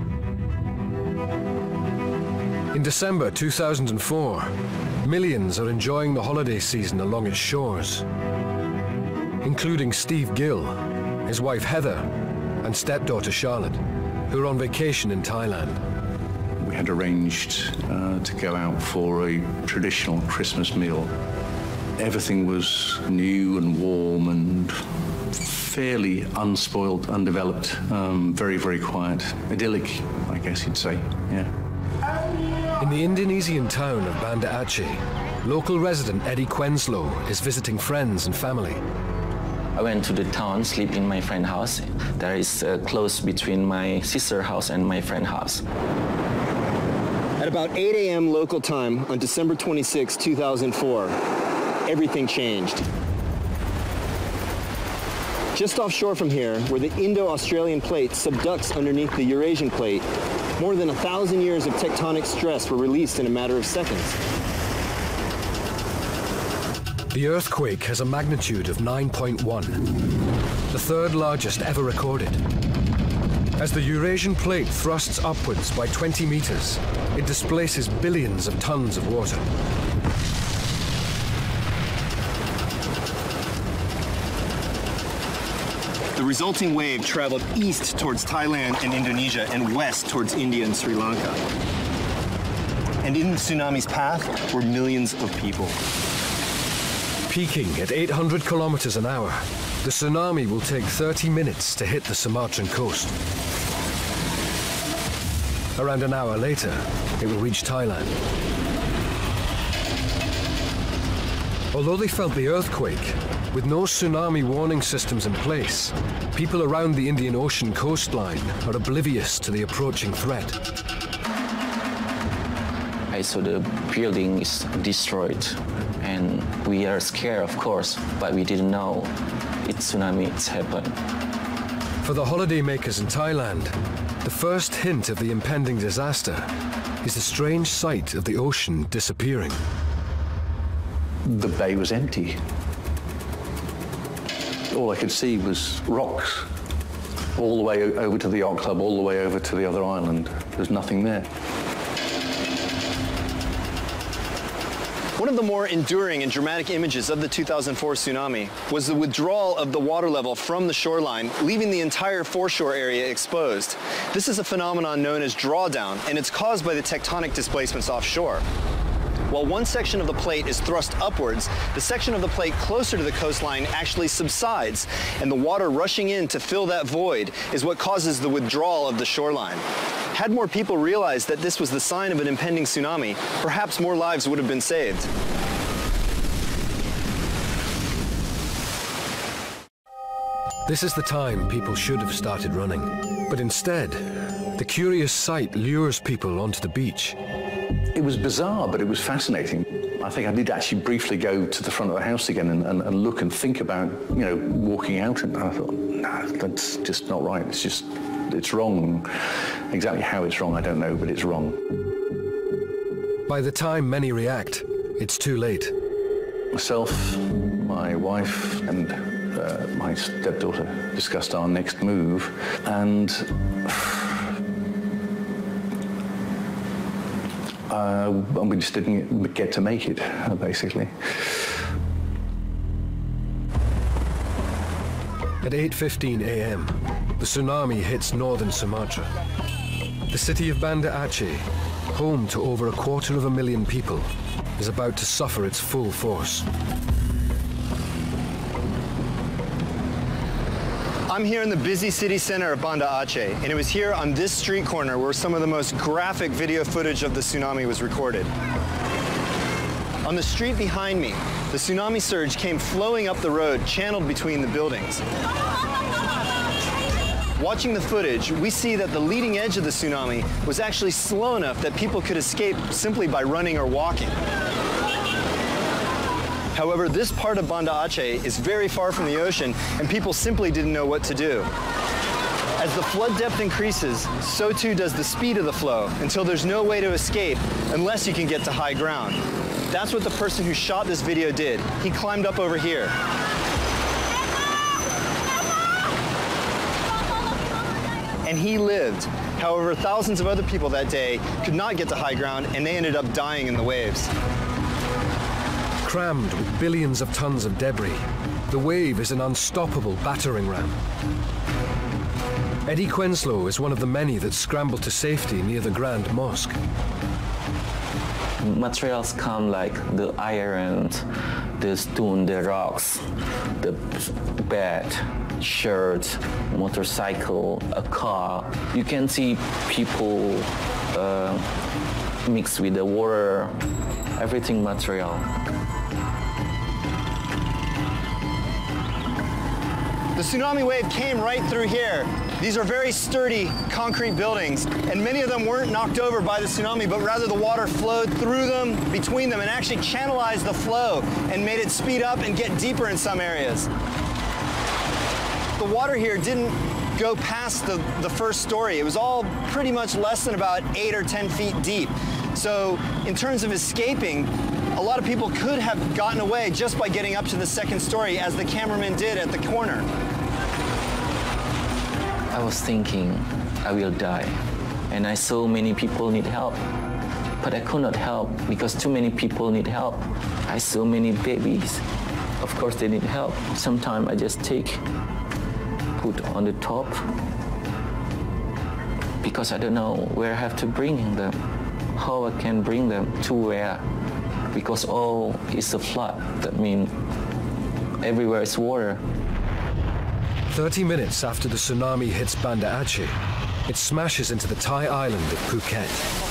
In December two thousand four, millions are enjoying the holiday season along its shores, including Steve Gill, his wife Heather, and stepdaughter Charlotte, who are on vacation in Thailand. We had arranged uh, to go out for a traditional Christmas meal. Everything was new and warm and fairly unspoiled, undeveloped, um, very, very quiet. Idyllic, I guess you'd say, yeah. In the Indonesian town of Banda Aceh, local resident Eddie Quenslow is visiting friends and family. I went to the town, sleep in my friend's house. There is uh, close between my sister's house and my friend's house. At about eight A M local time on December twenty-sixth, two thousand four, everything changed. Just offshore from here, where the Indo-Australian plate subducts underneath the Eurasian plate, more than a thousand years of tectonic stress were released in a matter of seconds. The earthquake has a magnitude of nine point one, the third largest ever recorded. As the Eurasian plate thrusts upwards by twenty meters, it displaces billions of tons of water. The resulting wave traveled east towards Thailand and Indonesia and west towards India and Sri Lanka. And in the tsunami's path were millions of people. Peaking at eight hundred kilometers an hour, the tsunami will take thirty minutes to hit the Sumatran coast. Around an hour later, it will reach Thailand. Although they felt the earthquake, with no tsunami warning systems in place, people around the Indian Ocean coastline are oblivious to the approaching threat. I saw the building is destroyed, and we are scared, of course, but we didn't know it's tsunami, it's happened. For the holidaymakers in Thailand, the first hint of the impending disaster is the strange sight of the ocean disappearing. The bay was empty. All I could see was rocks, all the way over to the yacht club, all the way over to the other island. There's nothing there. One of the more enduring and dramatic images of the two thousand four tsunami was the withdrawal of the water level from the shoreline, leaving the entire foreshore area exposed. This is a phenomenon known as drawdown, and it's caused by the tectonic displacements offshore. While one section of the plate is thrust upwards, the section of the plate closer to the coastline actually subsides, and the water rushing in to fill that void is what causes the withdrawal of the shoreline. Had more people realized that this was the sign of an impending tsunami, perhaps more lives would have been saved. This is the time people should have started running. But instead, the curious sight lures people onto the beach. It was bizarre, but it was fascinating. I think I did actually briefly go to the front of the house again and, and, and look and think about, you know, walking out, and I thought, no, that's just not right. It's just, it's wrong. Exactly how it's wrong, I don't know, but it's wrong. By the time many react, it's too late. Myself, my wife, and uh, my stepdaughter discussed our next move, and Uh, and we just didn't get to make it, uh, basically. At eight fifteen A M, the tsunami hits northern Sumatra. The city of Banda Aceh, home to over a quarter of a million people, is about to suffer its full force. I'm here in the busy city center of Banda Aceh, and it was here on this street corner where some of the most graphic video footage of the tsunami was recorded. On the street behind me, the tsunami surge came flowing up the road, channeled between the buildings. Watching the footage, we see that the leading edge of the tsunami was actually slow enough that people could escape simply by running or walking. However, this part of Banda Aceh is very far from the ocean, and people simply didn't know what to do. As the flood depth increases, so too does the speed of the flow until there's no way to escape unless you can get to high ground. That's what the person who shot this video did. He climbed up over here. And he lived. However, thousands of other people that day could not get to high ground, and they ended up dying in the waves. Crammed with billions of tons of debris, the wave is an unstoppable battering ram. Eddie Quenslow is one of the many that scrambled to safety near the Grand Mosque. Materials come like the iron, the stone, the rocks, the bed, shirt, motorcycle, a car. You can see people uh, mixed with the water, everything material. The tsunami wave came right through here. These are very sturdy concrete buildings, and many of them weren't knocked over by the tsunami, but rather the water flowed through them, between them, and actually channelized the flow and made it speed up and get deeper in some areas. The water here didn't go past the, the first story. It was all pretty much less than about eight or ten feet deep. So in terms of escaping, a lot of people could have gotten away just by getting up to the second story, as the cameraman did at the corner. I was thinking I will die, and I saw many people need help, but I could not help because too many people need help. I saw many babies. Of course they need help. Sometimes I just take, put on the top, because I don't know where I have to bring them, how I can bring them to where, because all is a flood. That means everywhere is water. thirty minutes after the tsunami hits Banda Aceh, it smashes into the Thai island of Phuket.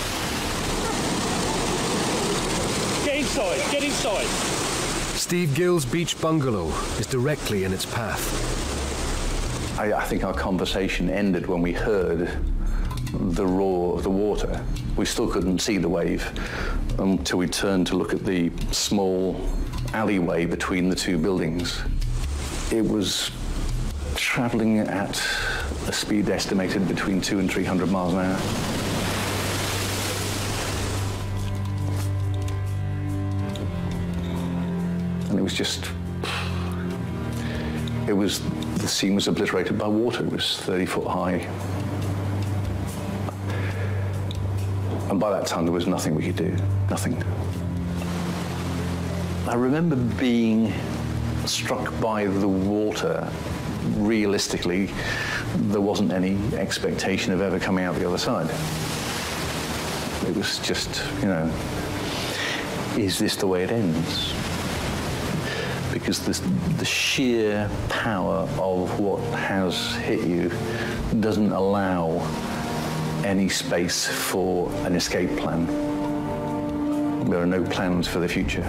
Get inside, get inside. Steve Gill's beach bungalow is directly in its path. I, I think our conversation ended when we heard the roar of the water. We still couldn't see the wave until we turned to look at the small alleyway between the two buildings. It was traveling at a speed estimated between two and three hundred miles an hour. And it was just, it was, the scene was obliterated by water. It was thirty foot high. And by that time, there was nothing we could do, nothing. I remember being struck by the water. Realistically, there wasn't any expectation of ever coming out the other side. It was just, you know, is this the way it ends? Because this, the sheer power of what has hit you doesn't allow any space for an escape plan. There are no plans for the future.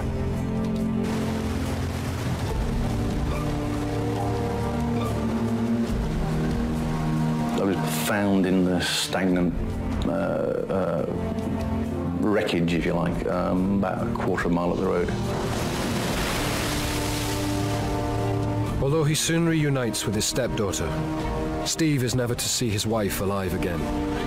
I was found in the stagnant uh, uh, wreckage, if you like, um, about a quarter of a mile up the road. Although he soon reunites with his stepdaughter, Steve is never to see his wife alive again.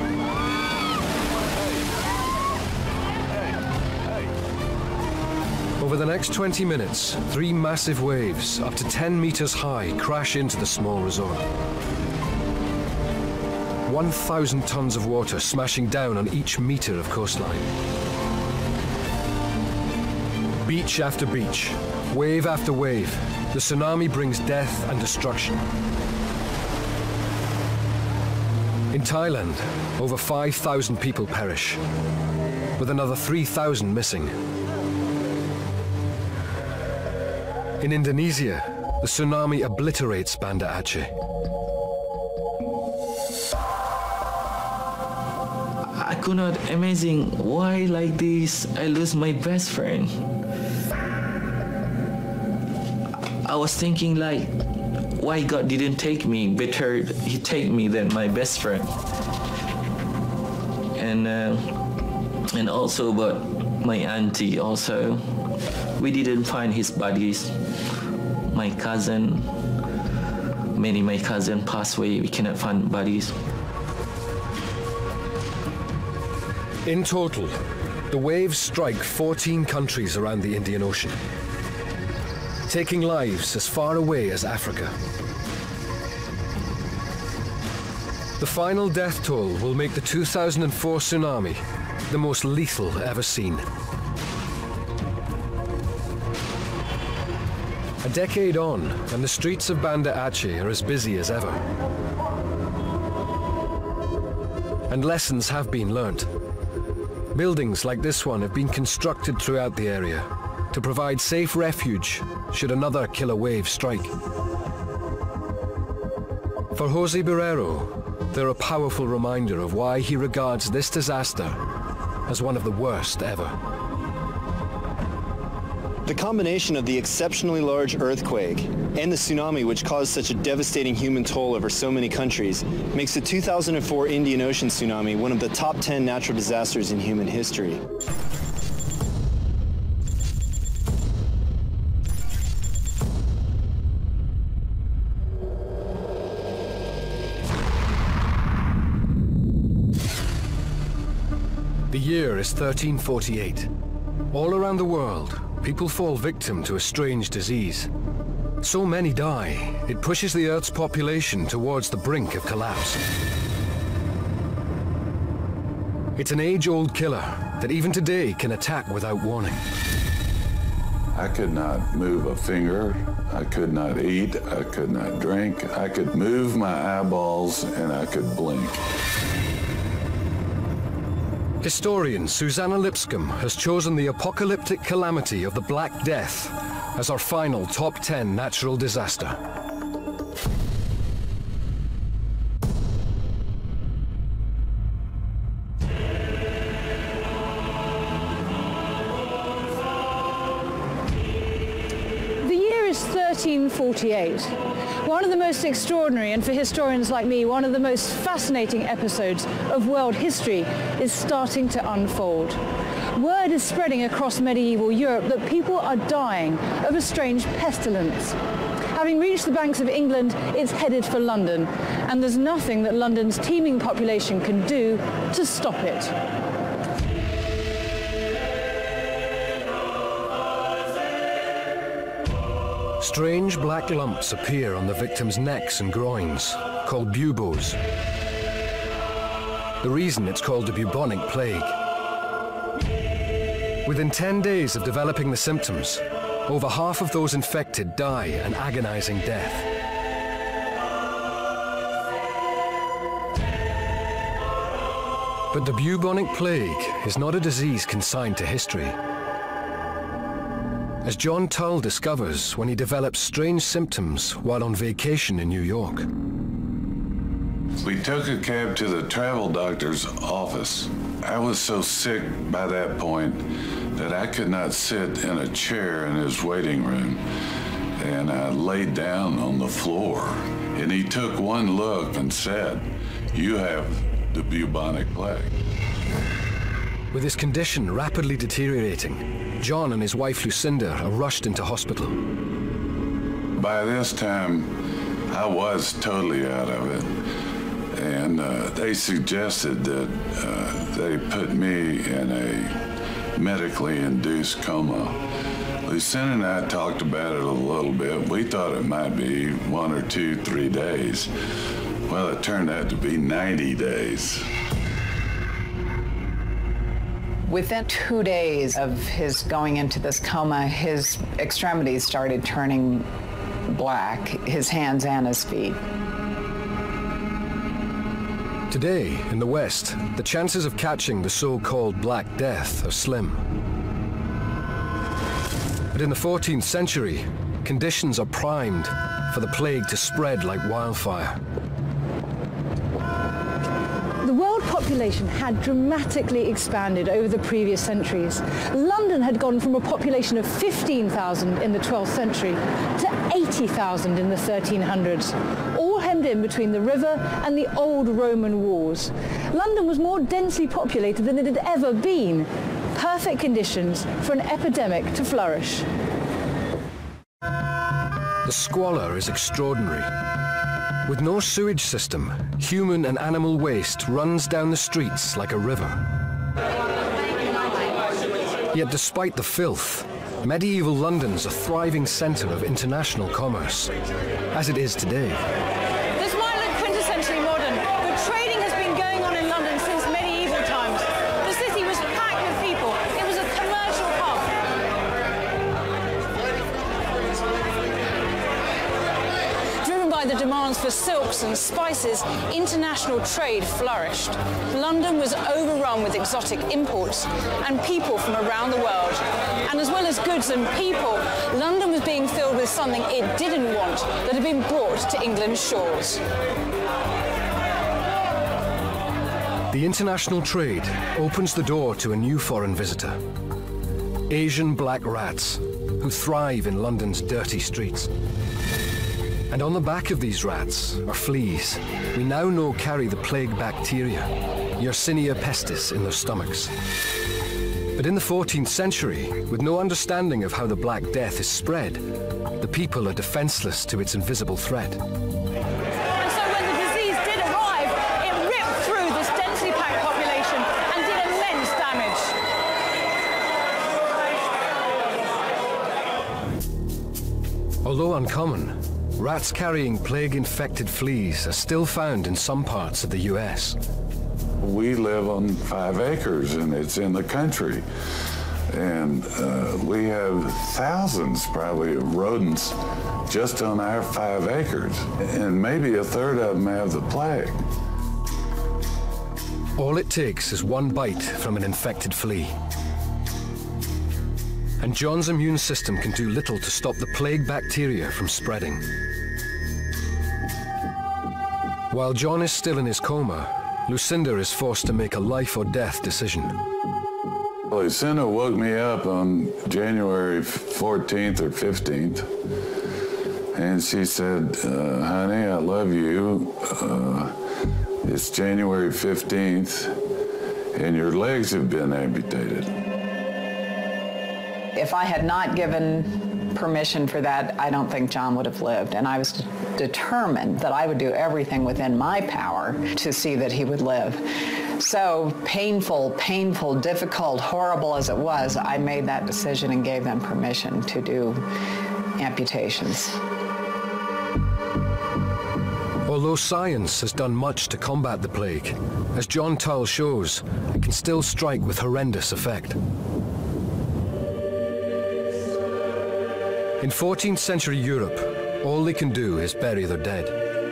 Over the next twenty minutes, three massive waves, up to ten meters high, crash into the small resort. one thousand tons of water smashing down on each meter of coastline. Beach after beach, wave after wave, the tsunami brings death and destruction. In Thailand, over five thousand people perish, with another three thousand missing. In Indonesia, the tsunami obliterates Banda Aceh. I could not imagine why like this I lose my best friend. I was thinking like, why God didn't take me? Better He take me than my best friend. And uh, and also about my auntie also. We didn't find his bodies. My cousin, many of my cousins passed away. We cannot find bodies. In total, the waves strike fourteen countries around the Indian Ocean, taking lives as far away as Africa. The final death toll will make the two thousand four tsunami the most lethal ever seen. A decade on, and the streets of Banda Aceh are as busy as ever. And lessons have been learnt. Buildings like this one have been constructed throughout the area to provide safe refuge should another killer wave strike. For Jose Barrero, they're a powerful reminder of why he regards this disaster as one of the worst ever. The combination of the exceptionally large earthquake and the tsunami, which caused such a devastating human toll over so many countries, makes the two thousand four Indian Ocean tsunami one of the top ten natural disasters in human history. The year is thirteen forty-eight. All around the world, people fall victim to a strange disease. So many die, it pushes the Earth's population towards the brink of collapse. It's an age-old killer that even today can attack without warning. I could not move a finger, I could not eat, I could not drink, I could move my eyeballs, and I could blink. Historian Susanna Lipscomb has chosen the apocalyptic calamity of the Black Death as our final top ten natural disaster. The year is thirteen forty-eight. One of the most extraordinary, and for historians like me, one of the most fascinating episodes of world history is starting to unfold. Word is spreading across medieval Europe that people are dying of a strange pestilence. Having reached the banks of England, it's headed for London, and there's nothing that London's teeming population can do to stop it. Strange black lumps appear on the victims' necks and groins, called buboes. The reason it's called the bubonic plague. Within ten days of developing the symptoms, over half of those infected die an agonizing death. But the bubonic plague is not a disease consigned to history. As John Tull discovers when he develops strange symptoms while on vacation in New York. We took a cab to the travel doctor's office. I was so sick by that point that I could not sit in a chair in his waiting room, and I laid down on the floor. And he took one look and said, "You have the bubonic plague." With his condition rapidly deteriorating, John and his wife Lucinda are rushed into hospital. By this time, I was totally out of it, and uh, they suggested that uh, they put me in a medically induced coma. Lucinda and I talked about it a little bit. We thought it might be one or two, three days. Well, it turned out to be ninety days. Within two days of his going into this coma, his extremities started turning black, his hands and his feet. Today, in the West, the chances of catching the so-called Black Death are slim. But in the fourteenth century, conditions are primed for the plague to spread like wildfire. The world population had dramatically expanded over the previous centuries. London had gone from a population of fifteen thousand in the twelfth century to eighty thousand in the thirteen hundreds, all hemmed in between the river and the old Roman walls. London was more densely populated than it had ever been. Perfect conditions for an epidemic to flourish. The squalor is extraordinary. With no sewage system, human and animal waste runs down the streets like a river. Yet despite the filth, medieval London's a thriving centre of international commerce, as it is today. This might look quintessentially modern, but trading has been going on in London since medieval times. The city was packed with people. It was a commercial hub. Driven by the demands for silks and spices, international trade flourished. London was overrun with exotic imports and people from around the world. And as well as goods and people, London was being filled with something it didn't want that had been brought to England's shores. The international trade opens the door to a new foreign visitor. Asian black rats, who thrive in London's dirty streets. And on the back of these rats are fleas we now know carry the plague bacteria, Yersinia pestis, in their stomachs. But in the fourteenth century, with no understanding of how the Black Death is spread, the people are defenseless to its invisible threat. And so when the disease did arrive, it ripped through this densely packed population and did immense damage. Although uncommon, rats carrying plague-infected fleas are still found in some parts of the U S. We live on five acres and it's in the country. And uh, we have thousands probably of rodents just on our five acres. And maybe a third of them have the plague. All it takes is one bite from an infected flea. And John's immune system can do little to stop the plague bacteria from spreading. While John is still in his coma, Lucinda is forced to make a life or death decision. Lucinda woke me up on January fourteenth or fifteenth, and she said, uh, honey, I love you. Uh, it's January fifteenth, and your legs have been amputated. If I had not given permission for that, I don't think John would have lived. And I was determined that I would do everything within my power to see that he would live. So painful, painful, difficult, horrible as it was, I made that decision and gave them permission to do amputations. Although science has done much to combat the plague, as John Tull shows, it can still strike with horrendous effect. In fourteenth century Europe, all they can do is bury their dead.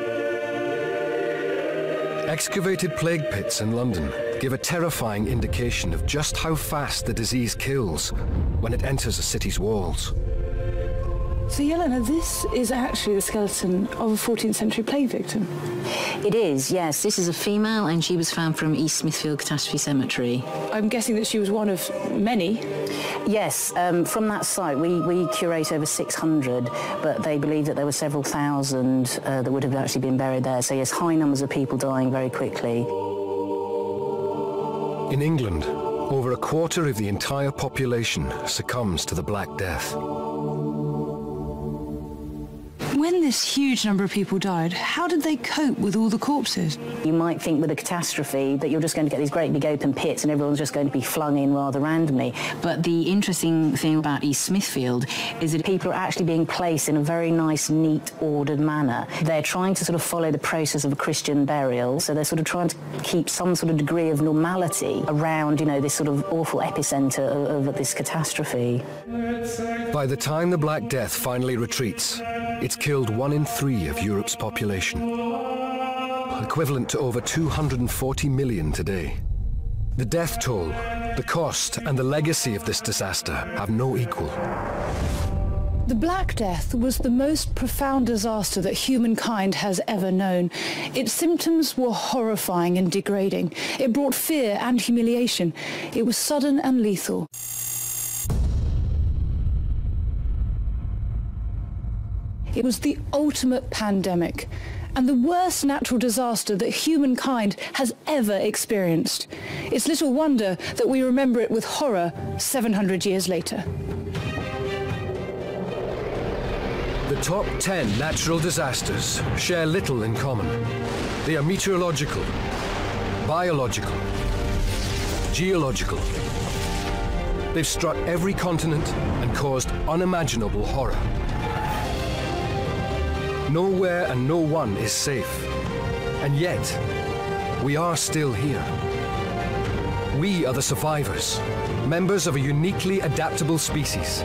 Excavated plague pits in London give a terrifying indication of just how fast the disease kills when it enters a city's walls. So Yelena, this is actually the skeleton of a fourteenth century plague victim. It is, yes. This is a female and she was found from East Smithfield Catastrophe Cemetery. I'm guessing that she was one of many. Yes, um, from that site we, we curate over six hundred, but they believe that there were several thousand uh, that would have actually been buried there. So yes, high numbers of people dying very quickly. In England, over a quarter of the entire population succumbs to the Black Death. When this huge number of people died, how did they cope with all the corpses? You might think with a catastrophe that you're just going to get these great big open pits and everyone's just going to be flung in rather randomly. But the interesting thing about East Smithfield is that people are actually being placed in a very nice, neat, ordered manner. They're trying to sort of follow the process of a Christian burial, so they're sort of trying to keep some sort of degree of normality around, you know, this sort of awful epicentre of, of this catastrophe. By the time the Black Death finally retreats, it's killed one in three of Europe's population, equivalent to over two hundred forty million today. The death toll, the cost, and the legacy of this disaster have no equal. The Black Death was the most profound disaster that humankind has ever known. Its symptoms were horrifying and degrading. It brought fear and humiliation. It was sudden and lethal. It was the ultimate pandemic and the worst natural disaster that humankind has ever experienced. It's little wonder that we remember it with horror seven hundred years later. The top ten natural disasters share little in common. They are meteorological, biological, geological. They've struck every continent and caused unimaginable horror. Nowhere and no one is safe. And yet, we are still here. We are the survivors, members of a uniquely adaptable species.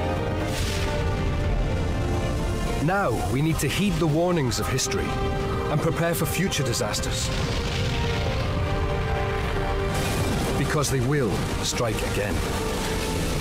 Now we need to heed the warnings of history and prepare for future disasters. Because they will strike again.